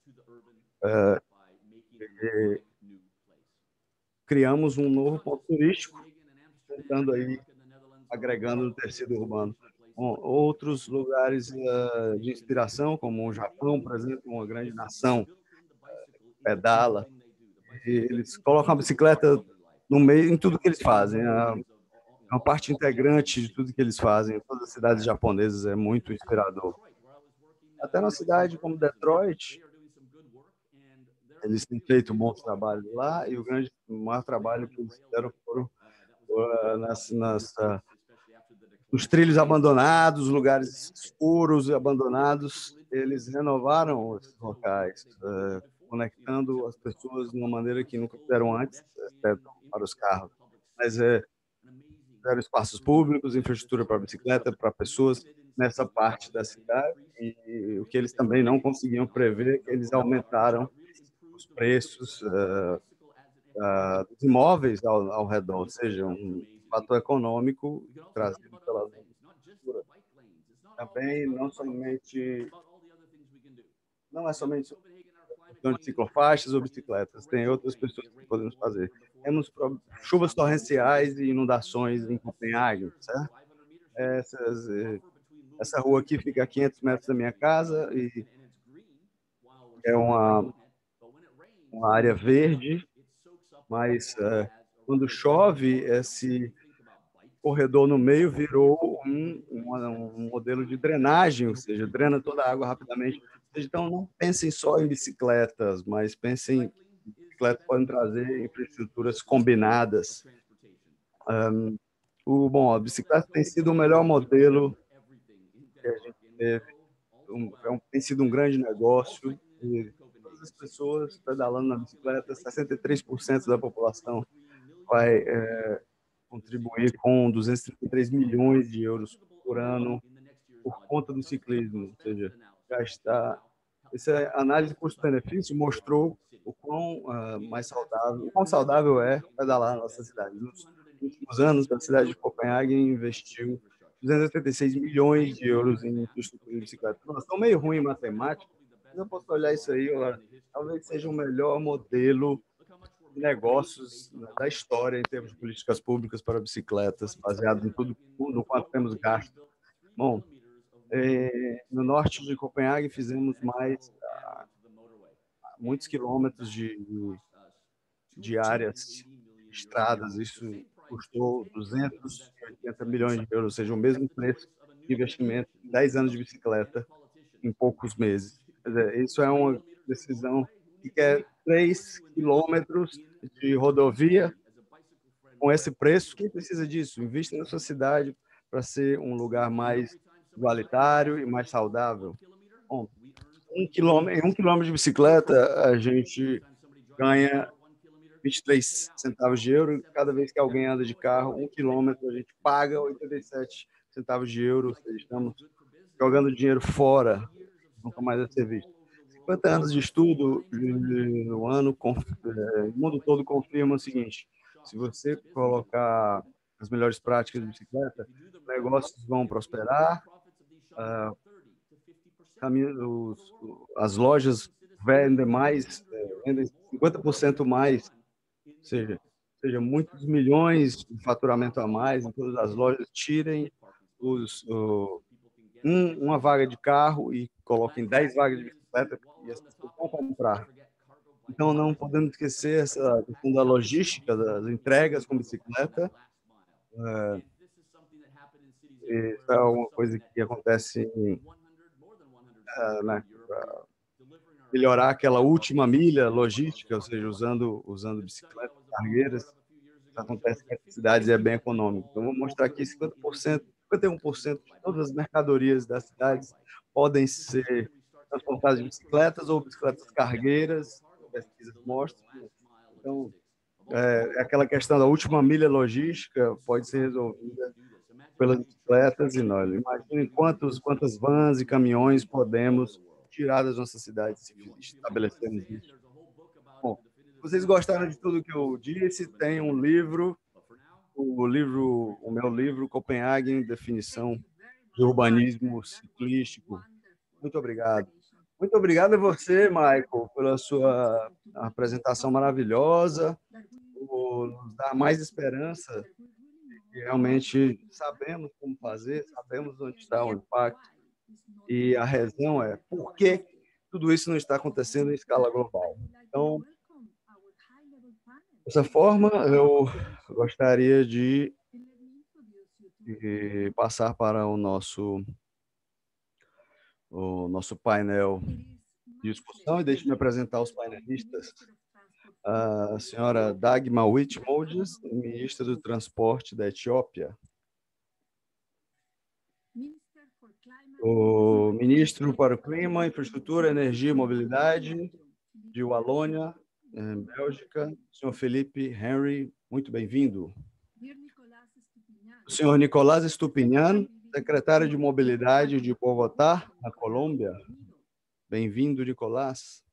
é, criamos um novo ponto turístico, tentando aí agregando no tecido urbano. Bom, outros lugares uh, de inspiração, como o Japão, por exemplo, uma grande nação, pedala, e eles colocam a bicicleta no meio em tudo que eles fazem. É uma parte integrante de tudo que eles fazem. Em todas as cidades japonesas é muito inspirador. Até na cidade como Detroit, eles têm feito um bom trabalho lá e o grande o maior trabalho que eles fizeram foram uh, nas, nas uh, os trilhos abandonados, lugares escuros e abandonados, eles renovaram os locais, uh, conectando as pessoas de uma maneira que nunca fizeram antes, exceto para os carros. Mas é, fizeram espaços públicos, infraestrutura para bicicleta, para pessoas nessa parte da cidade, e, e o que eles também não conseguiam prever, é que eles aumentaram os preços uh, uh, dos imóveis ao, ao redor, ou seja, um fator econômico trazido pela cultura. Também não somente não é somente então, de ciclofaixas ou bicicletas. Tem outras pessoas que podemos fazer. Temos chuvas torrenciais e inundações em Copenhague, certo? Essas, essa rua aqui fica a quinhentos metros da minha casa e é uma, uma área verde, mas é, quando chove, esse corredor no meio virou um, um, um modelo de drenagem, ou seja, drena toda a água rapidamente. Então, não pensem só em bicicletas, mas pensem em bicicletas podem trazer infraestruturas combinadas. Um, o, bom, a bicicleta tem sido o melhor modelo que a gente teve. Um, é um, tem sido um grande negócio. E todas as pessoas pedalando na bicicleta, sessenta e três por cento da população vai é, contribuir com duzentos e trinta e três milhões de euros por ano por conta do ciclismo, ou seja, gastar. Essa análise custo-benefício mostrou o quão uh, mais saudável, o quão saudável é pedalar na nossa cidade. Nos últimos anos, a cidade de Copenhague investiu duzentos e oitenta e seis milhões de euros em infraestrutura de bicicleta. Estou meio ruim em matemática, mas eu posso olhar isso aí, olha, talvez seja o melhor modelo de negócios da história em termos de políticas públicas para bicicletas, baseado em tudo, no quanto temos gasto. Bom, é, no norte de Copenhague fizemos mais ah, muitos quilômetros de, de áreas estradas. Isso custou duzentos e oitenta milhões de euros, ou seja, o mesmo preço de investimento em dez anos de bicicleta em poucos meses. Quer dizer, isso é uma decisão que quer três quilômetros de rodovia com esse preço. Quem precisa disso? Invista na sua cidade para ser um lugar mais igualitário e mais saudável. Bom, um quilômetro, em um quilômetro de bicicleta, a gente ganha vinte e três centavos de euro. Cada vez que alguém anda de carro, um quilômetro, a gente paga oitenta e sete centavos de euro. Ou seja, estamos jogando dinheiro fora, nunca mais vai ser visto. cinquenta anos de estudo no ano, o mundo todo confirma o seguinte: se você colocar as melhores práticas de bicicleta, negócios vão prosperar, uh, os, as lojas vendem mais, vendem cinquenta por cento mais, ou seja, ou seja, muitos milhões de faturamento a mais em todas as lojas. Tirem os, o, um, uma vaga de carro e coloquem dez vagas de bicicleta e as pessoas vão comprar. Então, não podemos esquecer essa questão da logística, das entregas com bicicleta. É, isso é uma coisa que acontece em, é, né, melhorar aquela última milha logística, ou seja, usando, usando bicicletas, cargueiras. Isso acontece em cidades e é bem econômico. Então, vou mostrar aqui cinquenta por cento, cinquenta e um por cento de todas as mercadorias das cidades podem ser transportadas de bicicletas ou bicicletas cargueiras, pesquisas mostram. Então, é, aquela questão da última milha logística pode ser resolvida pelas bicicletas e nós. Imaginem quantos, quantas vans e caminhões podemos tirar das nossas cidades se estabelecermos isso. Bom, se vocês gostaram de tudo que eu disse, tem um livro, o livro, o meu livro, Copenhague, Definição de Urbanismo Ciclístico. Muito obrigado. Muito obrigado a você, Michael, pela sua apresentação maravilhosa, por nos dar mais esperança. E realmente sabemos como fazer, sabemos onde está o impacto. E a razão é por que tudo isso não está acontecendo em escala global. Então, dessa forma, eu gostaria de, de passar para o nosso, o nosso painel de discussão e deixe-me apresentar os painelistas. A senhora Dagmar Whitmoldes, ministra do Transporte da Etiópia. O ministro para o Clima, Infraestrutura, Energia e Mobilidade de Walônia, Bélgica, o senhor Felipe Henry, muito bem-vindo. O senhor Nicolás Estupinhan, secretário de Mobilidade de Bogotá, na Colômbia. Bem-vindo, Nicolás.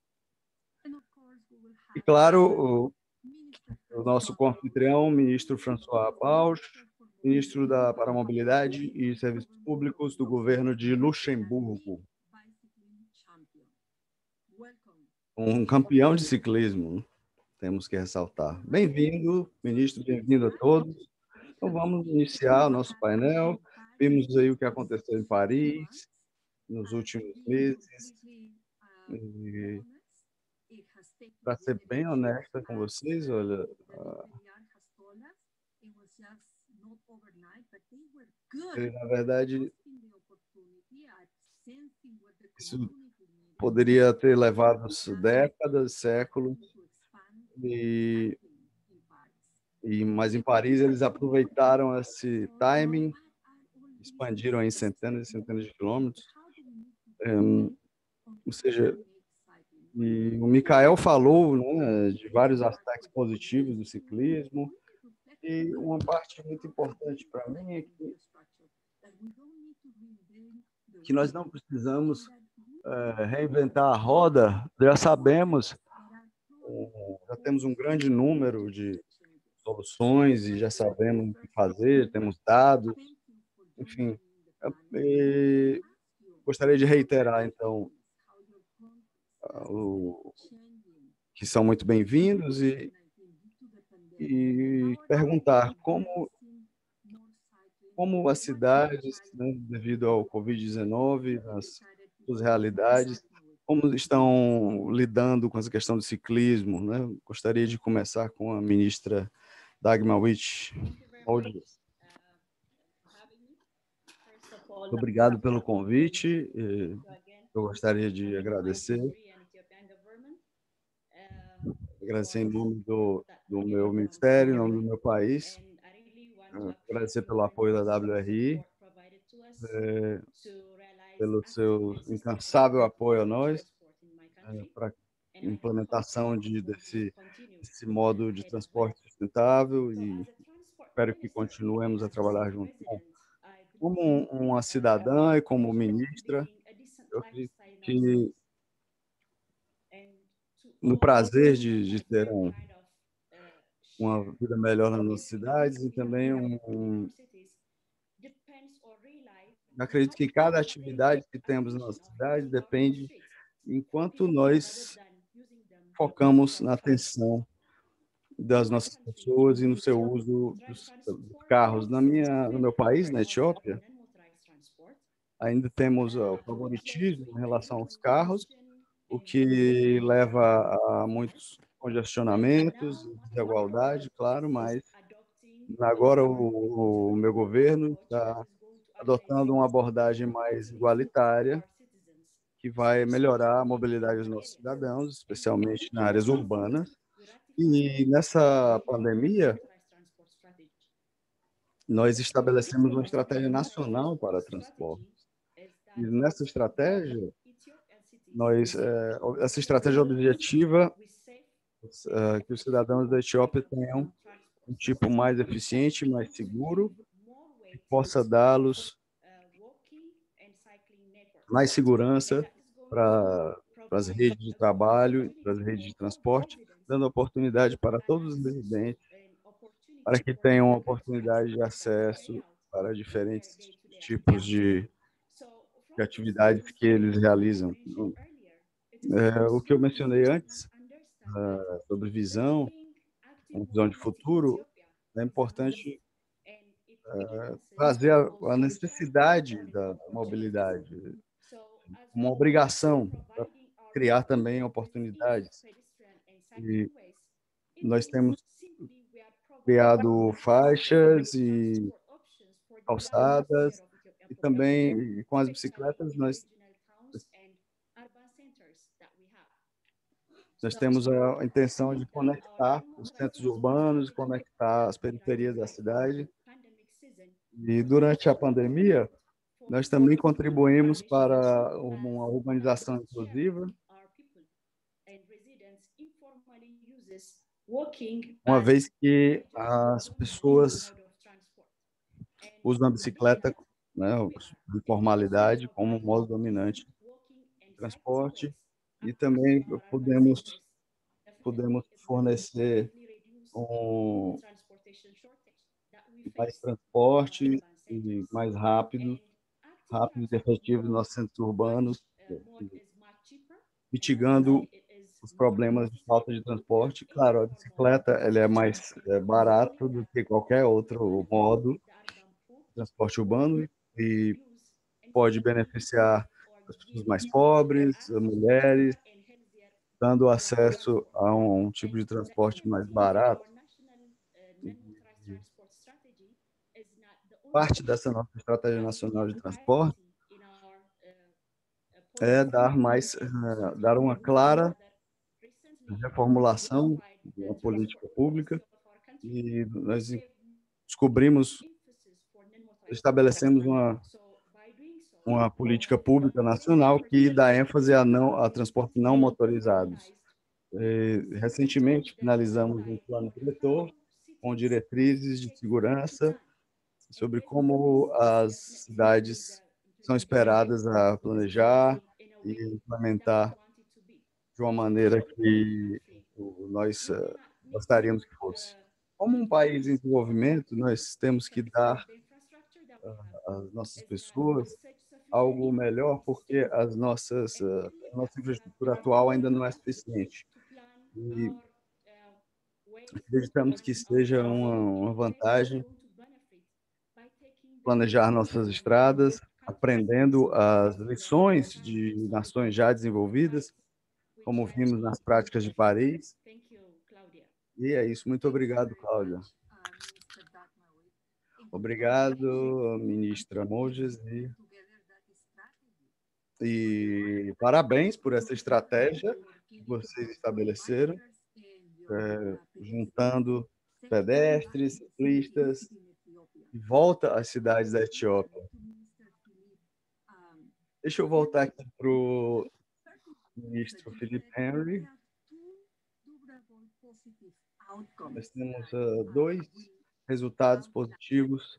E, claro, o, o nosso co-anfitrião, o ministro François Bausch, ministro da, para a Mobilidade e Serviços Públicos do governo de Luxemburgo. um campeão de ciclismo, temos que ressaltar. Bem-vindo, ministro, bem-vindo a todos. Então, vamos iniciar o nosso painel. Vimos aí o que aconteceu em Paris nos últimos meses. Para ser bem honesta com vocês, olha, ele, na verdade, isso poderia ter levado décadas, séculos, e, e, mas em Paris eles aproveitaram esse timing, expandiram em centenas e centenas de quilômetros. Um, ou seja, e o Michael falou, né, de vários aspectos positivos do ciclismo, e uma parte muito importante para mim é que, que nós não precisamos uh, reinventar a roda, já sabemos, uh, já temos um grande número de soluções e já sabemos o que fazer, temos dados, enfim. E gostaria de reiterar, então, o, que são muito bem-vindos e, e perguntar como, como as cidades, né, devido ao covid dezenove, as suas realidades, como estão lidando com essa questão do ciclismo, né? Gostaria de começar com a ministra Dagmar Witt. Obrigado pelo convite. Eu gostaria de agradecer. Agradecer em nome do, do meu ministério, em nome do meu país. Agradecer pelo apoio da W R I, é, pelo seu incansável apoio a nós, é, para a implementação de, desse, desse modo de transporte sustentável, e espero que continuemos a trabalhar juntos. Bom, como uma cidadã e como ministra, eu acredito que no prazer de, de ter um, uma vida melhor nas nossas cidades e também um, um acredito que cada atividade que temos na nossa cidade depende enquanto nós focamos na atenção das nossas pessoas e no seu uso dos, dos carros. Na minha, no meu país, na Etiópia, ainda temos ó, o favoritismo em relação aos carros, o que leva a muitos congestionamentos, desigualdade, claro, mas agora o, o meu governo está adotando uma abordagem mais igualitária, que vai melhorar a mobilidade dos nossos cidadãos, especialmente nas áreas urbanas. E nessa pandemia, nós estabelecemos uma estratégia nacional para transporte. E nessa estratégia, nós, é, essa estratégia objetiva é, que os cidadãos da Etiópia tenham um tipo mais eficiente, mais seguro, que possa dá-los mais segurança para as redes de trabalho, para as redes de transporte, dando oportunidade para todos os residentes, para que tenham oportunidade de acesso para diferentes tipos de, de atividades que eles realizam. É, o que eu mencionei antes, uh, sobre visão, uma visão de futuro, é importante uh, trazer a, a necessidade da mobilidade, uma obrigação para criar também oportunidades. E nós temos criado faixas e calçadas, e também com as bicicletas nós nós temos a intenção de conectar os centros urbanos, conectar as periferias da cidade. E durante a pandemia, nós também contribuímos para uma urbanização inclusiva, uma vez que as pessoas usam a bicicleta, né, de formalidade, como modo dominante de transporte, e também podemos, podemos fornecer um, mais transporte e mais rápido, rápido e efetivo nos nossos centros urbanos, mitigando os problemas de falta de transporte. Claro, a bicicleta ela é mais é, barato do que qualquer outro modo de transporte urbano e pode beneficiar as pessoas mais pobres, as mulheres, dando acesso a um, um tipo de transporte mais barato. E parte dessa nossa estratégia nacional de transporte é dar mais, uh, dar uma clara reformulação da política pública e nós descobrimos, estabelecemos uma uma política pública nacional que dá ênfase a não a transporte não motorizados. E, recentemente finalizamos um plano diretor com diretrizes de segurança sobre como as cidades são esperadas a planejar e implementar de uma maneira que nós uh, gostaríamos que fosse. Como um país em desenvolvimento, nós temos que dar uh, às nossas pessoas algo melhor, porque as nossas, uh, a nossa infraestrutura atual ainda não é suficiente. E acreditamos que seja uma, uma vantagem planejar nossas estradas, aprendendo as lições de nações já desenvolvidas, como vimos nas práticas de Paris. E é isso. Muito obrigado, Cláudia. Obrigado, ministra Moges, e, e parabéns por essa estratégia que vocês estabeleceram, é, juntando pedestres, ciclistas, de volta às cidades da Etiópia. Deixa eu voltar aqui para o ministro Philip Henry. Nós temos uh, dois resultados positivos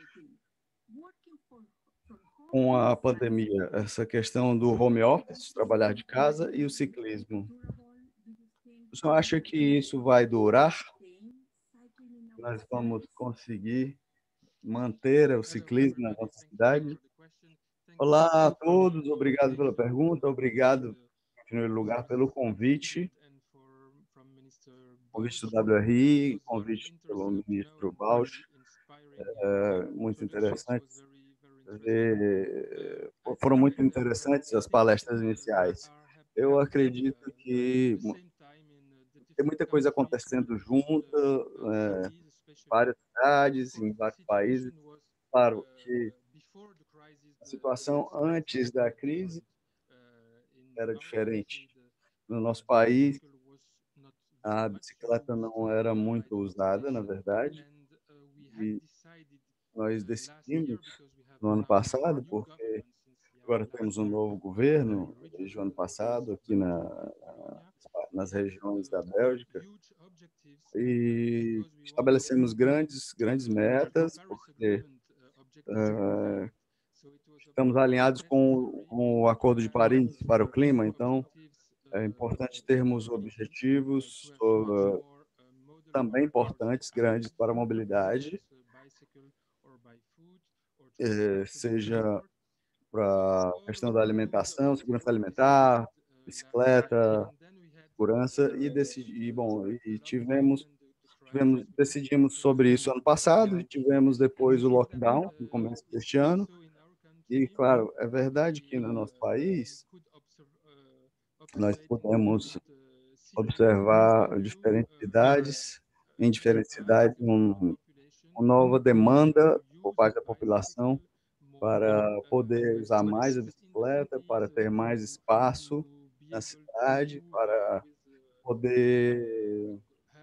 com a pandemia, essa questão do home office, trabalhar de casa, e o ciclismo. O senhor acha que isso vai durar? Nós vamos conseguir manter o ciclismo na nossa cidade? Olá a todos, obrigado pela pergunta, obrigado, em primeiro lugar, pelo convite, convite do W R I, convite pelo ministro Bausch, é, muito interessante. E foram muito interessantes as palestras iniciais. Eu acredito que tem muita coisa acontecendo junto, é, várias cidades, em vários países. Claro que a situação antes da crise era diferente. No nosso país, a bicicleta não era muito usada, na verdade, e nós decidimos no ano passado, porque agora temos um novo governo, desde o ano passado, aqui na, nas regiões da Bélgica, e estabelecemos grandes, grandes metas, porque uh, estamos alinhados com, com o Acordo de Paris para o clima, então é importante termos objetivos uh, também importantes, grandes para a mobilidade, eh, seja para a questão da alimentação, segurança alimentar, bicicleta, segurança, e decidir, bom, e tivemos, tivemos, decidimos sobre isso ano passado, e tivemos depois o lockdown, no começo deste ano, e, claro, é verdade que no nosso país nós podemos observar diferentes cidades, em diferentes cidades, um, uma nova demanda por parte da população para poder usar mais a bicicleta, para ter mais espaço na cidade, para poder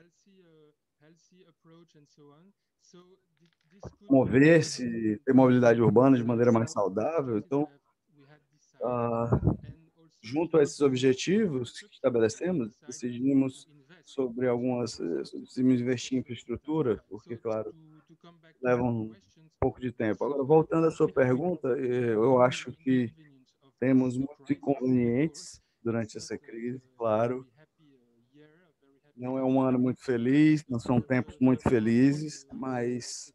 mover-se, ter mobilidade urbana de maneira mais saudável. Então, ah, junto a esses objetivos que estabelecemos, decidimos sobre algumas, decidimos investir em infraestrutura, porque, claro, leva um pouco de tempo. Agora, voltando à sua pergunta, eu acho que temos muitos inconvenientes durante essa crise, claro. Não é um ano muito feliz, não são tempos muito felizes, mas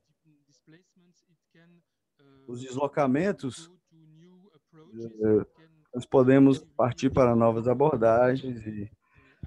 os deslocamentos, nós podemos partir para novas abordagens e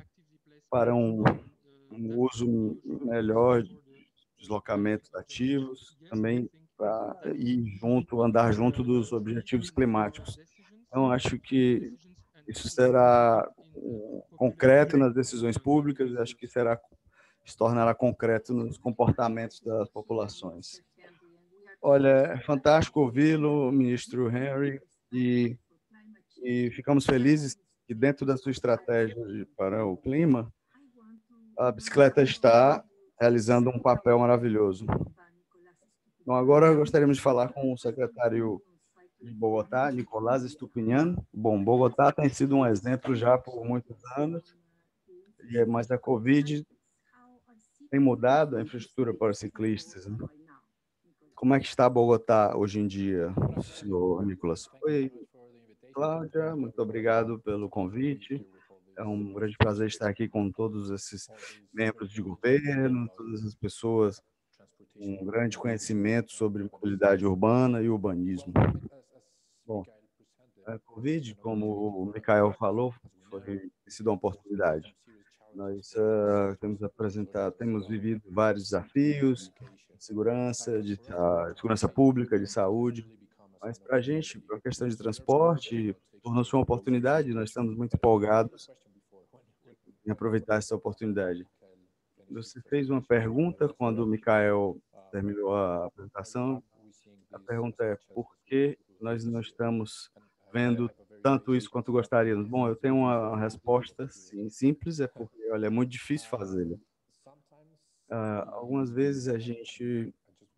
para um, um uso melhor de deslocamentos ativos, também para ir junto, andar junto dos objetivos climáticos. Então, acho que isso será um, concreto nas decisões públicas, acho que será se tornará concreto nos comportamentos das populações. Olha, é fantástico ouvi-lo, ministro Henry, e, e ficamos felizes que dentro da sua estratégia de, para o clima, a bicicleta está realizando um papel maravilhoso. Então, agora gostaríamos de falar com o secretário de Bogotá, Nicolás Estupinian. Bom, Bogotá tem sido um exemplo já por muitos anos, mas a Covid tem mudado a infraestrutura para os ciclistas, né? Como é que está Bogotá hoje em dia, senhor Nicolas? Oi, Cláudia, muito obrigado pelo convite. É um grande prazer estar aqui com todos esses membros de governo, todas as pessoas com um grande conhecimento sobre mobilidade urbana e urbanismo. Bom, a Covid, como o Michael falou, foi tem sido uma oportunidade. Nós uh, temos apresentado, temos vivido vários desafios de segurança, de, uh, segurança pública, de saúde, mas para a gente, para a questão de transporte, tornou-se uma oportunidade. Nós estamos muito empolgados em aproveitar essa oportunidade. Você fez uma pergunta quando o Michael terminou a apresentação. A pergunta é por que nós não estamos vendo tanto isso quanto gostaríamos? Bom, eu tenho uma resposta sim, simples, é porque, olha, é muito difícil fazê-la. Uh, algumas vezes a gente...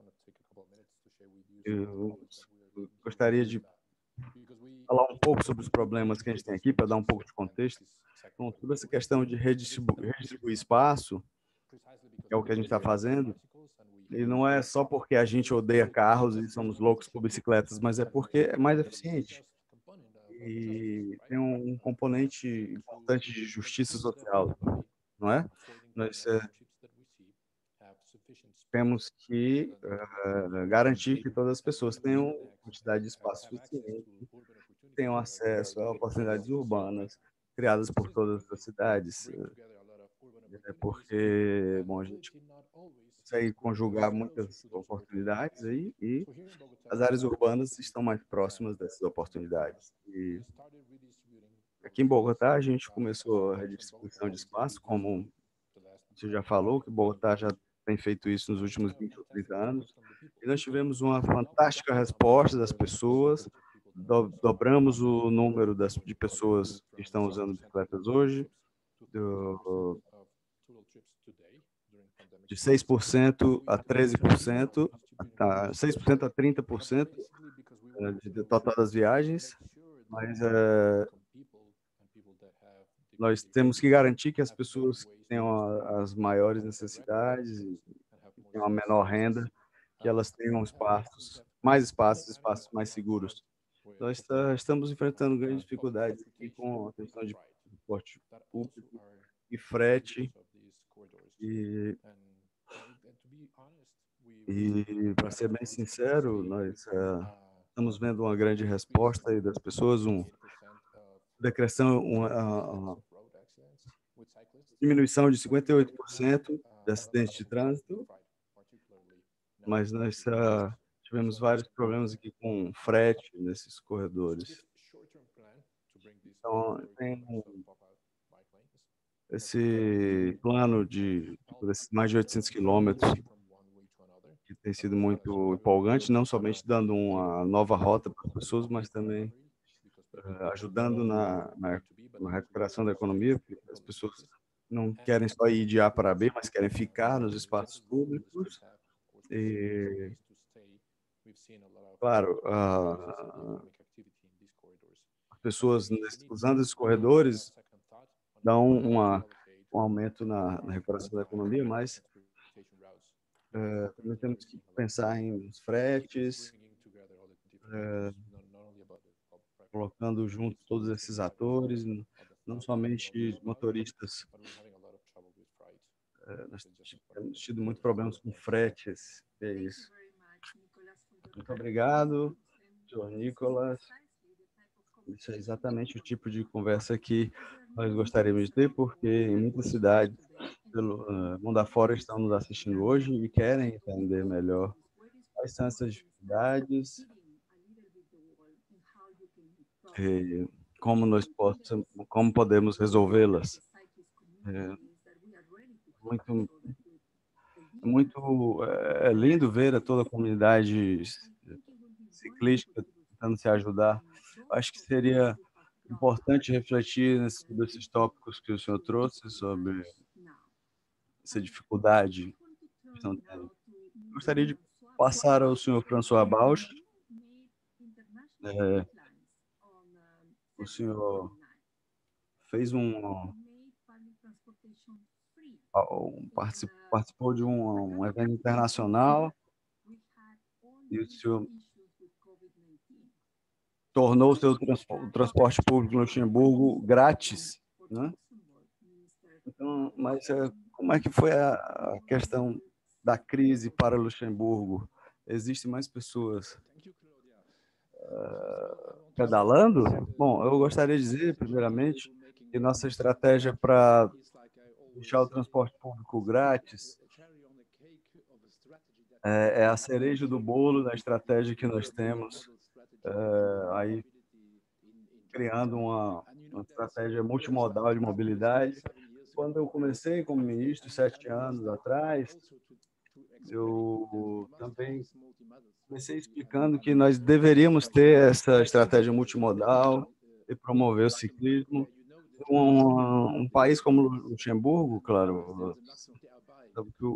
Eu, eu gostaria de falar um pouco sobre os problemas que a gente tem aqui, para dar um pouco de contexto. Então, toda essa questão de redistribu redistribuir espaço, que é o que a gente está fazendo, e não é só porque a gente odeia carros e somos loucos por bicicletas, mas é porque é mais eficiente. E tem um, um componente importante de justiça social, não é? Nós é, temos que uh, garantir que todas as pessoas tenham quantidade de espaço suficiente, tenham acesso a oportunidades urbanas criadas por todas as cidades, é porque, bom, a gente consegue conjugar muitas oportunidades aí e as áreas urbanas estão mais próximas dessas oportunidades. E aqui em Bogotá a gente começou a redistribuição de espaço, como você já falou, que Bogotá já tem feito isso nos últimos vinte ou trinta anos, e nós tivemos uma fantástica resposta das pessoas, do, dobramos o número das, de pessoas que estão usando bicicletas hoje, do, de seis por cento a treze por cento, a seis por cento a trinta por cento de total das viagens, mas é, nós temos que garantir que as pessoas que tenham as maiores necessidades e tenham a menor renda, que elas tenham espaços, mais espaços, espaços mais seguros. Nós está, estamos enfrentando grandes dificuldades aqui com a questão de transporte público e frete, e, e para ser bem sincero, nós uh, estamos vendo uma grande resposta aí das pessoas, um decreção, uma, uma diminuição de cinquenta e oito por cento de acidentes de trânsito, mas nós uh, tivemos vários problemas aqui com frete nesses corredores. Então, tem esse plano de mais de oitocentos quilômetros que tem sido muito empolgante, não somente dando uma nova rota para as pessoas, mas também uh, ajudando na, na, na recuperação da economia, porque as pessoas não querem só ir de A para B, mas querem ficar nos espaços públicos. E, claro, uh, as pessoas usando esses corredores dão uma, um aumento na, na recuperação da economia, mas uh, também temos que pensar em fretes, uh, colocando junto todos esses atores, não somente motoristas. Uh, nós temos tido muitos problemas com fretes, é isso. Muito obrigado, senhor Nicolas. Isso é exatamente o tipo de conversa que nós gostaríamos de ter, porque em muitas cidades pelo uh, mundo afora estão nos assistindo hoje e querem entender melhor quais são essas dificuldades e como nós possamos, como podemos resolvê-las. É muito, muito é lindo ver a toda a comunidade ciclística tentando se ajudar. Acho que seria importante refletir sobre esses tópicos que o senhor trouxe, sobre essa dificuldade que estão tendo. Gostaria de passar ao senhor François Bausch. É, o senhor fez um, um participou, participou de um, um evento internacional e o senhor tornou o seu trans, o transporte público no Luxemburgo grátis, né? Então, mas como é que foi a, a questão da crise para Luxemburgo? Existem mais pessoas uh, pedalando? Bom, eu gostaria de dizer, primeiramente, que nossa estratégia para deixar o transporte público grátis é, é a cereja do bolo da estratégia que nós temos é, aí criando uma, uma estratégia multimodal de mobilidade. Quando eu comecei como ministro, sete anos atrás, eu também comecei explicando que nós deveríamos ter essa estratégia multimodal e promover o ciclismo. Um, um país como Luxemburgo, claro, o,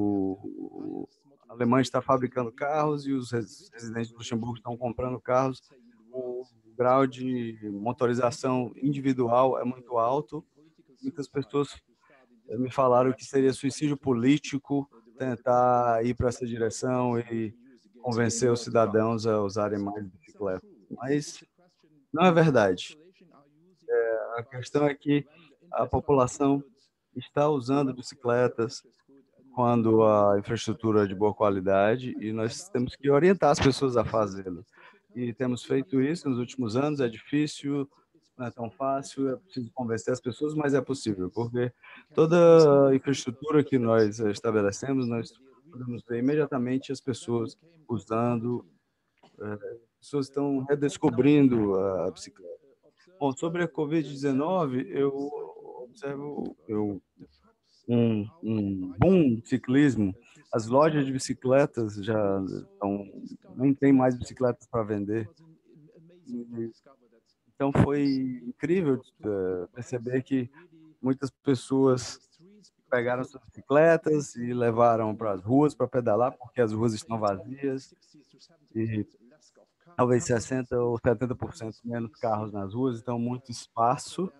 o, a Alemanha está fabricando carros e os residentes de Luxemburgo estão comprando carros. O grau de motorização individual é muito alto. Muitas pessoas me falaram que seria suicídio político tentar ir para essa direção e convencer os cidadãos a usarem mais bicicleta. Mas não é verdade. É, a questão é que a população está usando bicicletas quando a infraestrutura é de boa qualidade e nós temos que orientar as pessoas a fazê-lo. E temos feito isso nos últimos anos, é difícil, não é tão fácil, é preciso convencer as pessoas, mas é possível, porque toda a infraestrutura que nós estabelecemos, nós podemos ver imediatamente as pessoas usando, as pessoas estão redescobrindo a bicicleta. Bom, sobre a covid dezenove, eu observo eu, um, um boom de ciclismo. As lojas de bicicletas já estão, nem tem mais bicicletas para vender. E, então foi incrível uh, perceber que muitas pessoas pegaram suas bicicletas e levaram para as ruas para pedalar, porque as ruas estão vazias e talvez sessenta ou setenta por cento menos carros nas ruas, então muito espaço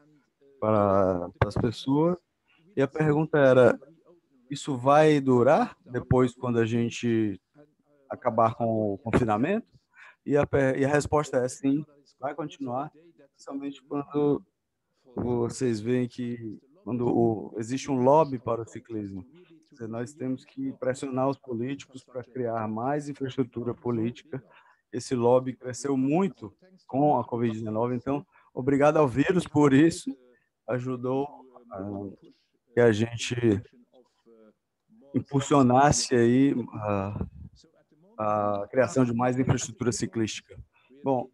para, para as pessoas. E a pergunta era, isso vai durar depois quando a gente acabar com o confinamento? E a, e a resposta é sim, vai continuar, principalmente quando vocês veem que quando o, existe um lobby para o ciclismo. Nós temos que pressionar os políticos para criar mais infraestrutura política. Esse lobby cresceu muito com a covid dezenove, então, obrigado ao vírus por isso, ajudou a, que a gente impulsionasse aí a, a criação de mais infraestrutura ciclística. Bom,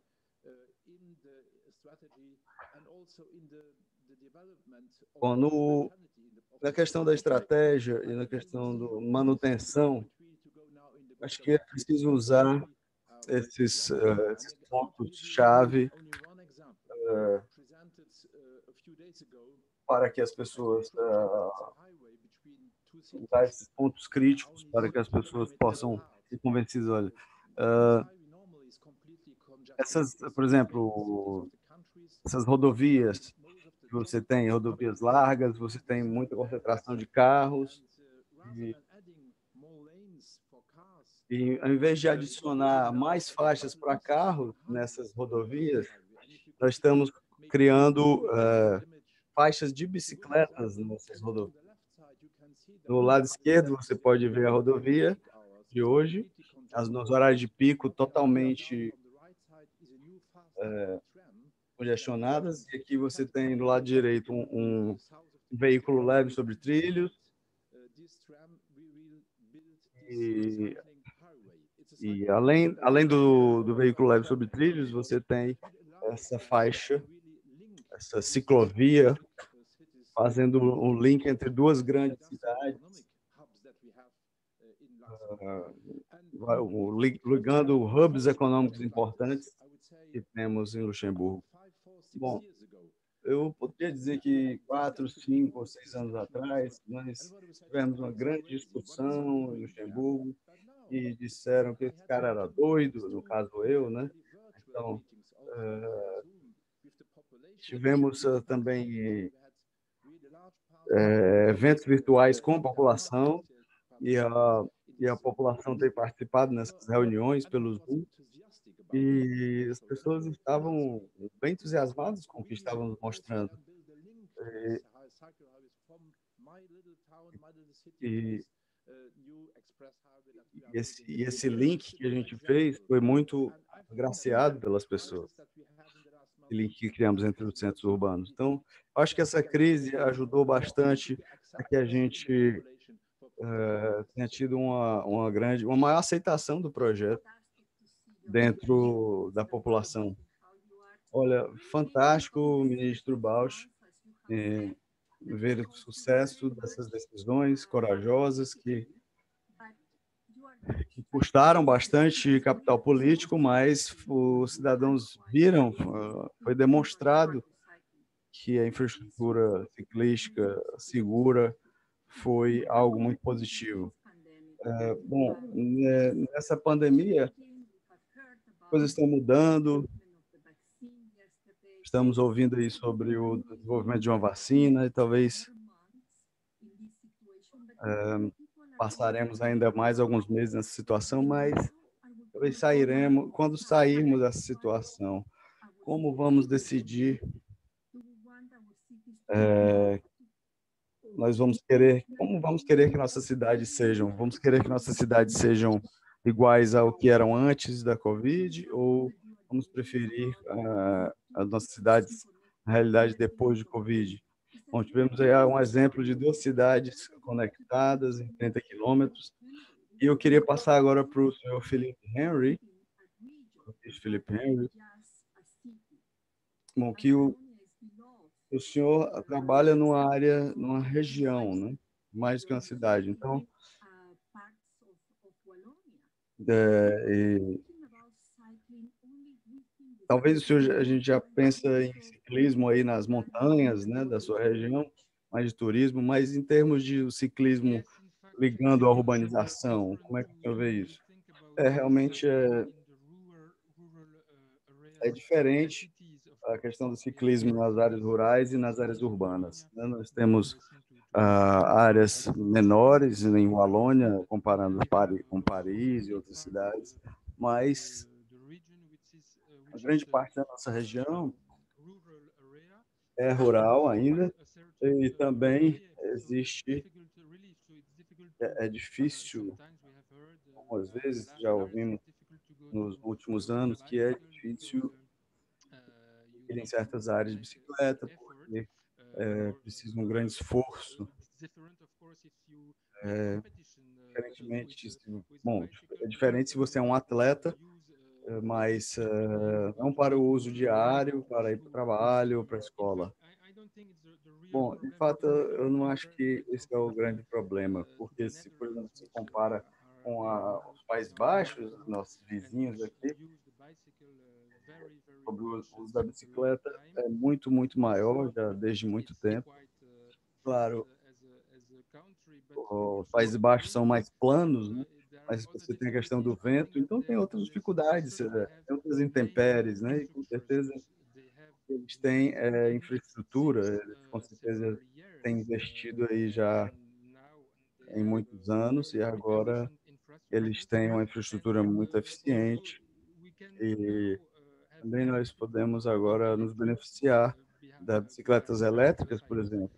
bom no, na questão da estratégia e na questão da manutenção, acho que é preciso usar esses, uh, esses pontos-chave uh, para que as pessoas uh, usar esses pontos críticos para que as pessoas possam ser convencidas. Olha, uh, essas, por exemplo, essas rodovias que você tem, rodovias largas, você tem muita concentração de carros e, e ao invés de adicionar mais faixas para carro nessas rodovias, nós estamos criando uh, faixas de bicicletas nessas rodovias. Do lado esquerdo, você pode ver a rodovia de hoje, as, nos horários de pico totalmente é, congestionadas. E aqui você tem do lado direito um, um veículo leve sobre trilhos. E, e além, além do, do veículo leve sobre trilhos, você tem essa faixa, essa ciclovia, fazendo um link entre duas grandes cidades, uh, ligando hubs econômicos importantes que temos em Luxemburgo. Bom, eu poderia dizer que quatro, cinco ou seis anos atrás, nós tivemos uma grande discussão em Luxemburgo e disseram que esse cara era doido, no caso eu, né? Então, uh, tivemos uh, também uh, eventos virtuais com a população e a, e a população tem participado nessas reuniões pelo Zoom. E as pessoas estavam bem entusiasmadas com o que estávamos mostrando. E, e, e, esse, e esse link que a gente fez foi muito agraciado pelas pessoas. Esse link que criamos entre os centros urbanos. Então, acho que essa crise ajudou bastante a que a gente uh, tenha tido uma, uma grande, uma maior aceitação do projeto dentro da população. Olha, fantástico, ministro Bausch, é, ver o sucesso dessas decisões corajosas que, que custaram bastante capital político, mas os cidadãos viram, foi demonstrado que a infraestrutura ciclística segura foi algo muito positivo. É, bom, nessa pandemia, coisas estão mudando. Estamos ouvindo aí sobre o desenvolvimento de uma vacina e talvez é, passaremos ainda mais alguns meses nessa situação, mas talvez sairemos. Quando sairmos dessa situação, como vamos decidir? É, nós vamos querer, como vamos querer que nossas cidades sejam? Vamos querer que nossas cidades sejam iguais ao que eram antes da Covid ou vamos preferir uh, as nossas cidades na realidade depois de Covid? Bom, tivemos aí um exemplo de duas cidades conectadas em trinta quilômetros e eu queria passar agora para o senhor Felipe Henry, Felipe Henry, bom, que o o senhor trabalha numa área, numa região, né? Mais que uma cidade. Então, é, e, talvez o senhor, a gente já pensa em ciclismo aí nas montanhas, né, da sua região, mais de turismo, mas em termos de ciclismo ligando à urbanização, como é que o senhor vê isso? É, realmente é, é diferente a questão do ciclismo nas áreas rurais e nas áreas urbanas, né? Nós temos ah, áreas menores em Walônia, comparando Paris, com Paris e outras cidades, mas a grande parte da nossa região é rural ainda e também existe, é, é difícil, algumas vezes já ouvimos nos últimos anos, que é difícil ir em certas áreas de bicicleta, porque é, precisa de um grande esforço. É, diferentemente, bom, é diferente se você é um atleta, mas uh, não para o uso diário, para ir para o trabalho, para a escola. Bom, de fato, eu não acho que esse é o grande problema, porque se, por exemplo, se compara com a, os Países Baixos, nossos vizinhos aqui, sobre o uso da bicicleta é muito, muito maior, já desde muito tempo. Claro, os Países Baixos são mais planos, né? Mas você tem a questão do vento, então tem outras dificuldades, tem outras intempéries, né? E com certeza eles têm é, infraestrutura, eles com certeza têm investido aí já em muitos anos e agora eles têm uma infraestrutura muito eficiente e também nós podemos agora nos beneficiar das bicicletas elétricas, por exemplo.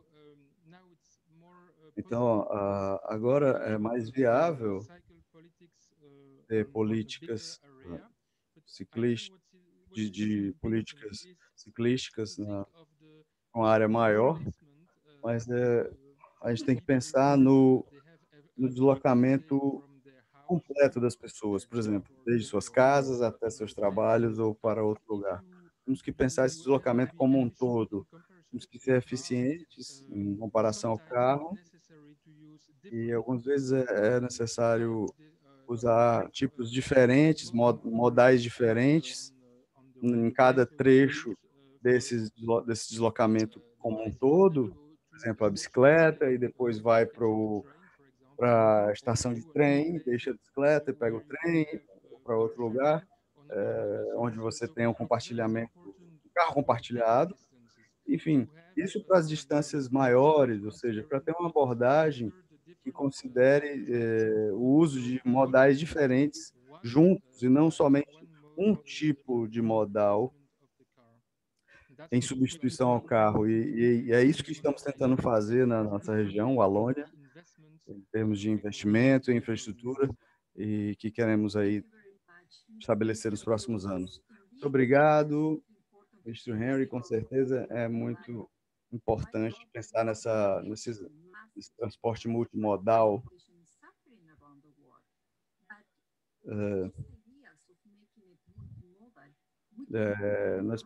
Então, agora é mais viável ter políticas ciclistas de, de políticas ciclísticas na uma área maior, mas é, a gente tem que pensar no, no deslocamento completo das pessoas, por exemplo, desde suas casas até seus trabalhos ou para outro lugar. Temos que pensar esse deslocamento como um todo. Temos que ser eficientes em comparação ao carro e algumas vezes é é necessário usar tipos diferentes, mo- modais diferentes em cada trecho desses, deslo- desse deslocamento como um todo, por exemplo, a bicicleta, e depois vai para a estação de trem, deixa a bicicleta e pega o trem para outro lugar, é, onde você tem um compartilhamento, um carro compartilhado, enfim, isso para as distâncias maiores, ou seja, para ter uma abordagem que considere eh, o uso de modais diferentes juntos e não somente um tipo de modal em substituição ao carro. E, e, e é isso que estamos tentando fazer na nossa região, Walônia, em termos de investimento em infraestrutura e que queremos aí estabelecer nos próximos anos. Muito obrigado, mister Henry, com certeza é muito importante pensar nessa, nesse, nesse transporte multimodal. É, é, nós,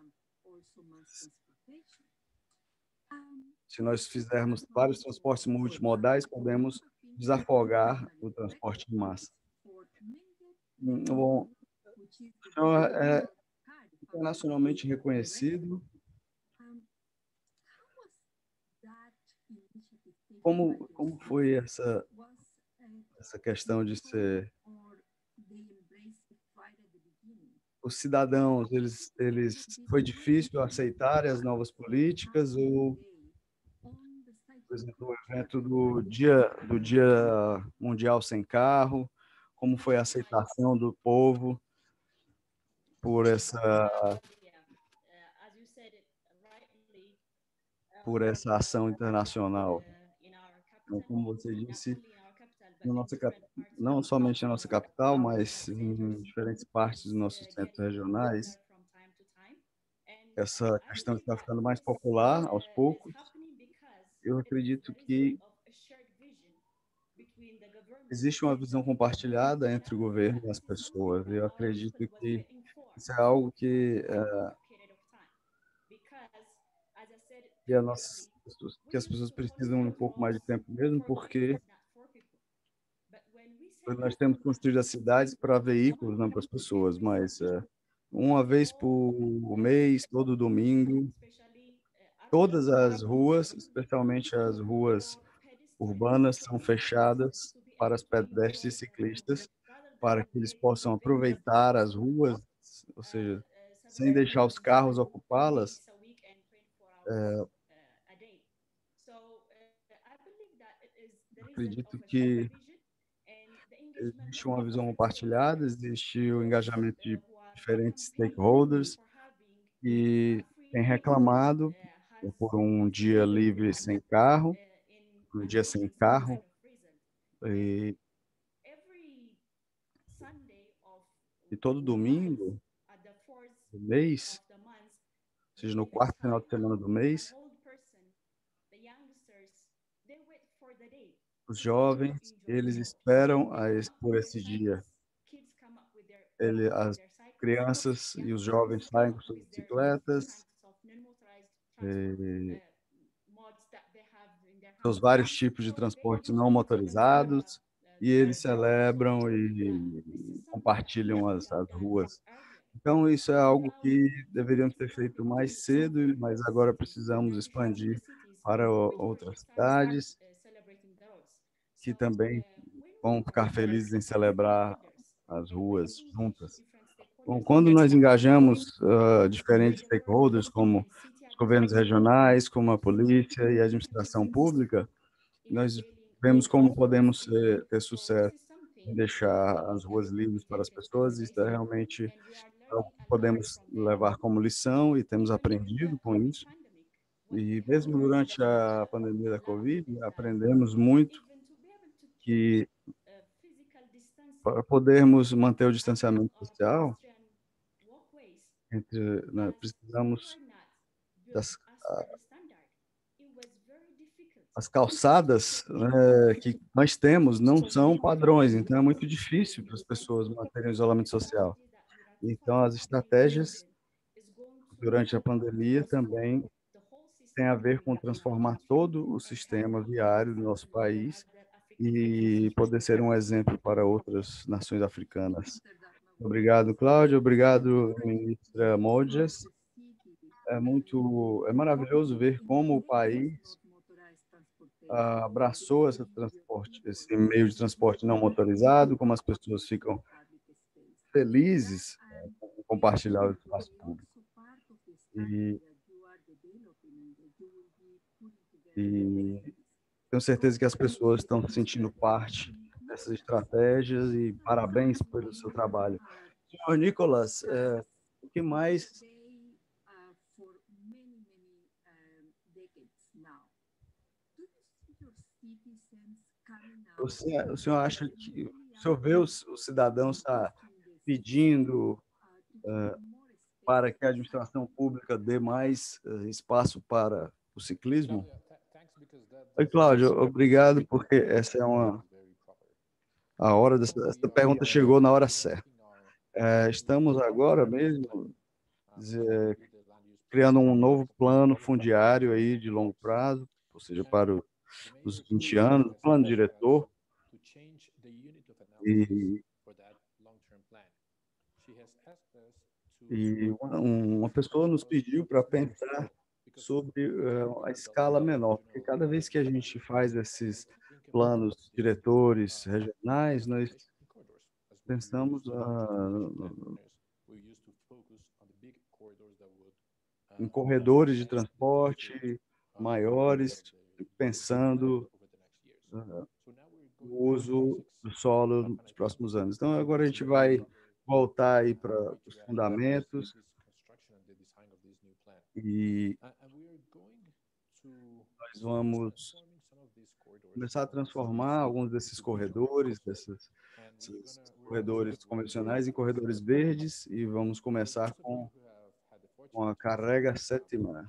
se nós fizermos vários transportes multimodais, podemos desafogar o transporte em massa. Hum, Bom, então, é internacionalmente reconhecido. Como, como foi essa, essa questão de ser os cidadãos, eles, eles foi difícil aceitarem as novas políticas ou, por exemplo, o evento do dia do Dia Mundial Sem Carro, como foi a aceitação do povo por essa por essa ação internacional? Então, como você disse, na nossa cap- não somente na nossa capital, mas em diferentes partes dos nossos centros regionais, essa questão está ficando mais popular aos poucos. Eu acredito que existe uma visão compartilhada entre o governo e as pessoas. Eu acredito que isso é algo que, é, que, a nossa, que as pessoas precisam um pouco mais de tempo mesmo, porque nós temos construído as cidades para veículos, não para as pessoas, mas é, uma vez por mês, todo domingo, todas as ruas, especialmente as ruas urbanas, são fechadas para os pedestres e ciclistas, para que eles possam aproveitar as ruas, ou seja, sem deixar os carros ocupá-las. Acredito que existe uma visão compartilhada, existe o engajamento de diferentes stakeholders que têm reclamado por um dia livre sem carro, um dia sem carro, e, e todo domingo do mês, ou seja, no quarto final de semana do mês, os jovens, eles esperam a esse, por esse dia. Ele, as crianças e os jovens saem com suas bicicletas, e seus vários tipos de transportes não motorizados, e eles celebram e compartilham as, as ruas. Então, isso é algo que deveríamos ter feito mais cedo, mas agora precisamos expandir para o- outras cidades que também vão ficar felizes em celebrar as ruas juntas. Bom, quando nós engajamos uh, diferentes stakeholders, como os governos regionais, como a polícia e a administração pública, nós vemos como podemos ter, ter sucesso em deixar as ruas livres para as pessoas. Isso é realmente algo que podemos levar como lição e temos aprendido com isso. E mesmo durante a pandemia da Covid, aprendemos muito que para podermos manter o distanciamento social, entre, né, precisamos das as calçadas, né, que nós temos não são padrões, então é muito difícil para as pessoas manterem o isolamento social. Então, as estratégias durante a pandemia também têm a ver com transformar todo o sistema viário do nosso país e poder ser um exemplo para outras nações africanas. Obrigado, Cláudio. Obrigado, ministra Modjas. É muito, é maravilhoso ver como o país ah, abraçou esse transporte, esse meio de transporte não motorizado, como as pessoas ficam felizes em compartilhar o espaço público. E, e tenho certeza que as pessoas estão se sentindo parte dessas estratégias e parabéns pelo seu trabalho. Senhor Nicolas, é, o que mais você, o senhor acha que o senhor vê os, os cidadãos tá pedindo uh, para que a administração pública dê mais uh, espaço para o ciclismo? Oi, Cláudio, obrigado, porque essa é uma a hora dessa essa pergunta chegou na hora certa. É, estamos agora mesmo é, criando um novo plano fundiário aí de longo prazo, ou seja, para o, os vinte anos, plano diretor. E, e uma, uma pessoa nos pediu para pensar sobre uh, a escala menor, porque cada vez que a gente faz esses planos diretores regionais, nós pensamos uh, em corredores de transporte maiores, pensando uh, no uso do solo nos próximos anos. Então, agora a gente vai voltar aí para os fundamentos e nós vamos começar a transformar alguns desses corredores, desses, desses corredores convencionais em corredores verdes e vamos começar com, com a carrega sétima.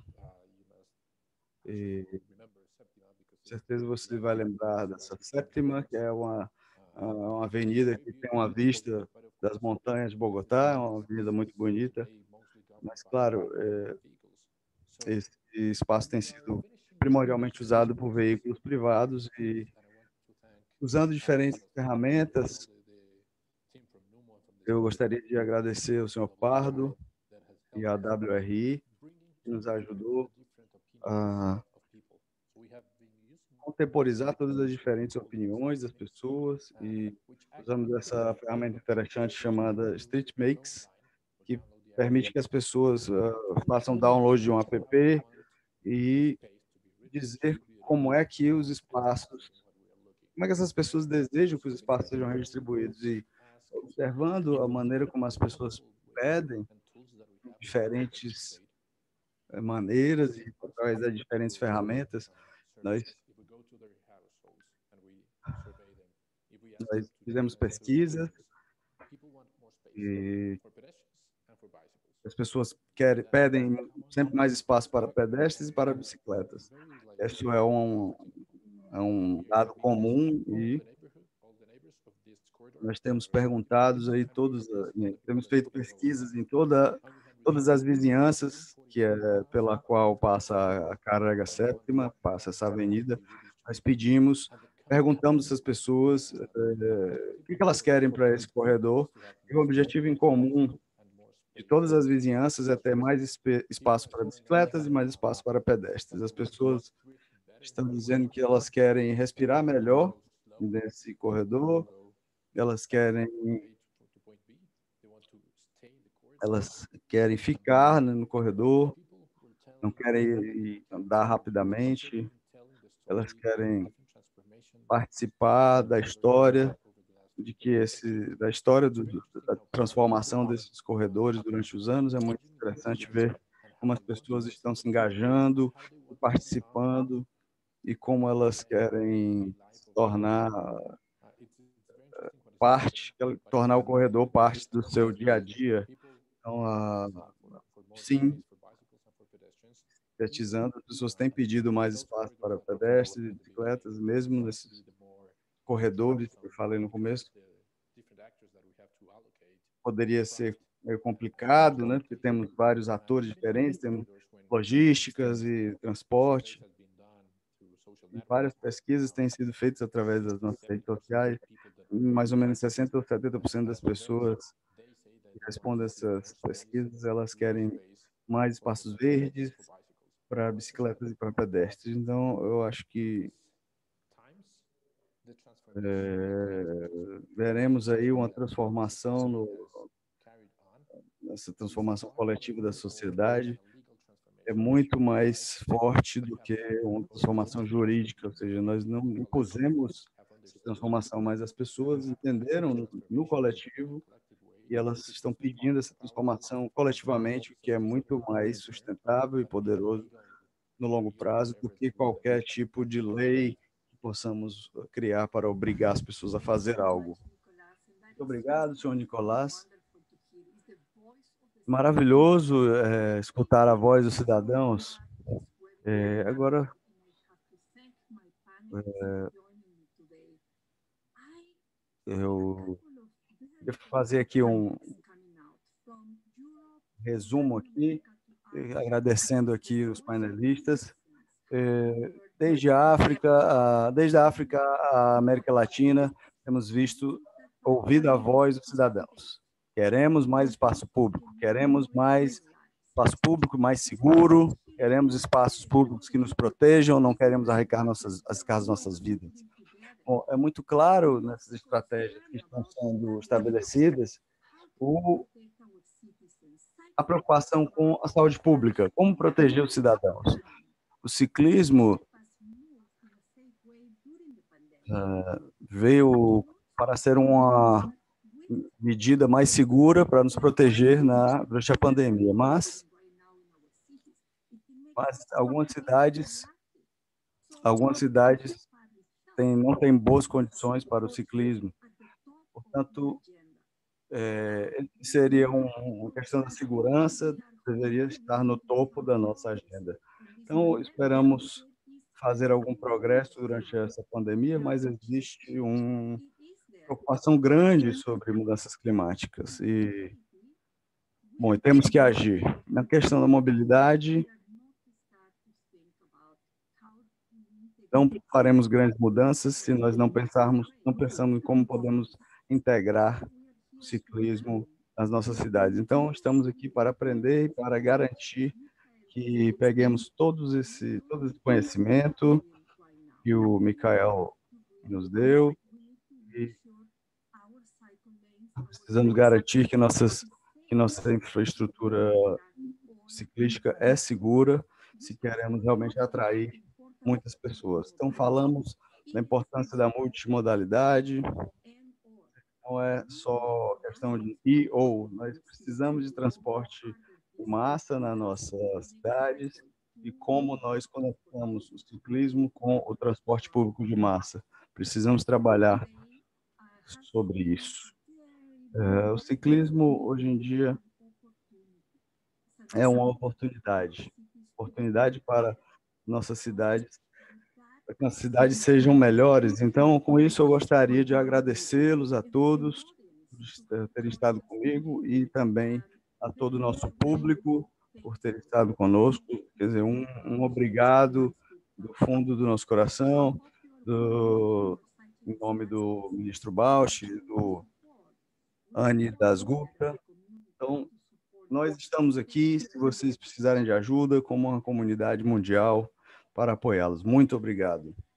E, com certeza você vai lembrar dessa sétima, que é uma, uma avenida que tem uma vista das montanhas de Bogotá, é uma avenida muito bonita, mas, claro, é, esse espaço tem sido primordialmente usado por veículos privados e usando diferentes ferramentas. Eu gostaria de agradecer ao senhor Pardo e à W R I, que nos ajudou a contemporizar todas as diferentes opiniões das pessoas e usamos essa ferramenta interessante chamada Street Makes, que permite que as pessoas uh, façam download de um app e dizer como é que os espaços, como é que essas pessoas desejam que os espaços sejam redistribuídos e observando a maneira como as pessoas pedem diferentes maneiras e através das diferentes ferramentas, nós, nós fizemos pesquisas e as pessoas querem, pedem sempre mais espaço para pedestres e para bicicletas. Isso é um, é um dado comum e nós temos perguntado aí todos, temos feito pesquisas em toda, todas as vizinhanças que é pela qual passa a carrega sétima, passa essa avenida. Nós pedimos, perguntamos essas pessoas eh, o que elas querem para esse corredor e o objetivo em comum de todas as vizinhanças é ter mais espaço para bicicletas e mais espaço para pedestres. As pessoas estão dizendo que elas querem respirar melhor nesse corredor, elas querem elas querem ficar no corredor, não querem andar rapidamente, elas querem participar da história de que esse da história do, da transformação desses corredores durante os anos. É muito interessante ver como as pessoas estão se engajando, participando e como elas querem se tornar parte, tornar o corredor parte do seu dia a dia. Então, a, sim, sintetizando, as pessoas têm pedido mais espaço para pedestres e bicicletas, mesmo nesses corredores que eu falei no começo. Poderia ser meio complicado, né? Porque temos vários atores diferentes, temos logísticas e transporte. E várias pesquisas têm sido feitas através das nossas redes sociais. Mais ou menos sessenta ou setenta por cento das pessoas que respondem essas pesquisas, elas querem mais espaços verdes para bicicletas e para pedestres. Então, eu acho que é, veremos aí uma transformação no, nessa transformação coletiva da sociedade. É muito mais forte do que uma transformação jurídica, ou seja, nós não impusemos essa transformação, mas as pessoas entenderam no, no coletivo e elas estão pedindo essa transformação coletivamente, o que é muito mais sustentável e poderoso no longo prazo do que qualquer tipo de lei que possamos criar para obrigar as pessoas a fazer algo. Muito obrigado, senhor Nicolás. Maravilhoso é, escutar a voz dos cidadãos. É, agora, é, eu vou fazer aqui um resumo aqui, agradecendo aqui os painelistas. É, desde a África, a, desde a África à América Latina, temos visto, ouvido a voz dos cidadãos. Queremos mais espaço público, queremos mais espaço público mais seguro, queremos espaços públicos que nos protejam, não queremos arriscar nossas, arriscar as nossas vidas. Bom, é muito claro nessas estratégias que estão sendo estabelecidas o, a preocupação com a saúde pública, como proteger os cidadãos. O ciclismo uh, veio para ser uma medida mais segura para nos proteger na, durante a pandemia, mas, mas algumas cidades, algumas cidades têm, não têm boas condições para o ciclismo. Portanto, é, seria um, uma questão da segurança, deveria estar no topo da nossa agenda. Então, esperamos fazer algum progresso durante essa pandemia, mas existe uma preocupação grande sobre mudanças climáticas e, bom, e temos que agir. Na questão da mobilidade, não faremos grandes mudanças se nós não pensarmos, não pensamos em como podemos integrar o ciclismo nas nossas cidades. Então, estamos aqui para aprender e para garantir que peguemos todos esse, todo esse conhecimento que o Michael nos deu e precisamos garantir que, nossas, que nossa infraestrutura ciclística é segura se queremos realmente atrair muitas pessoas. Então, falamos da importância da multimodalidade, não é só questão de ir ou, nós precisamos de transporte de massa nas nossas cidades e como nós conectamos o ciclismo com o transporte público de massa. Precisamos trabalhar sobre isso. É, o ciclismo, hoje em dia, é uma oportunidade, oportunidade para nossas cidades, para que as cidades sejam melhores. Então, com isso, eu gostaria de agradecê-los a todos por terem estado comigo e também a todo o nosso público por ter estado conosco. Quer dizer, um, um obrigado do fundo do nosso coração, do, em nome do ministro Bausch, do Anne Dasgupta. Então, nós estamos aqui, se vocês precisarem de ajuda, como uma comunidade mundial, para apoiá-los. Muito obrigado.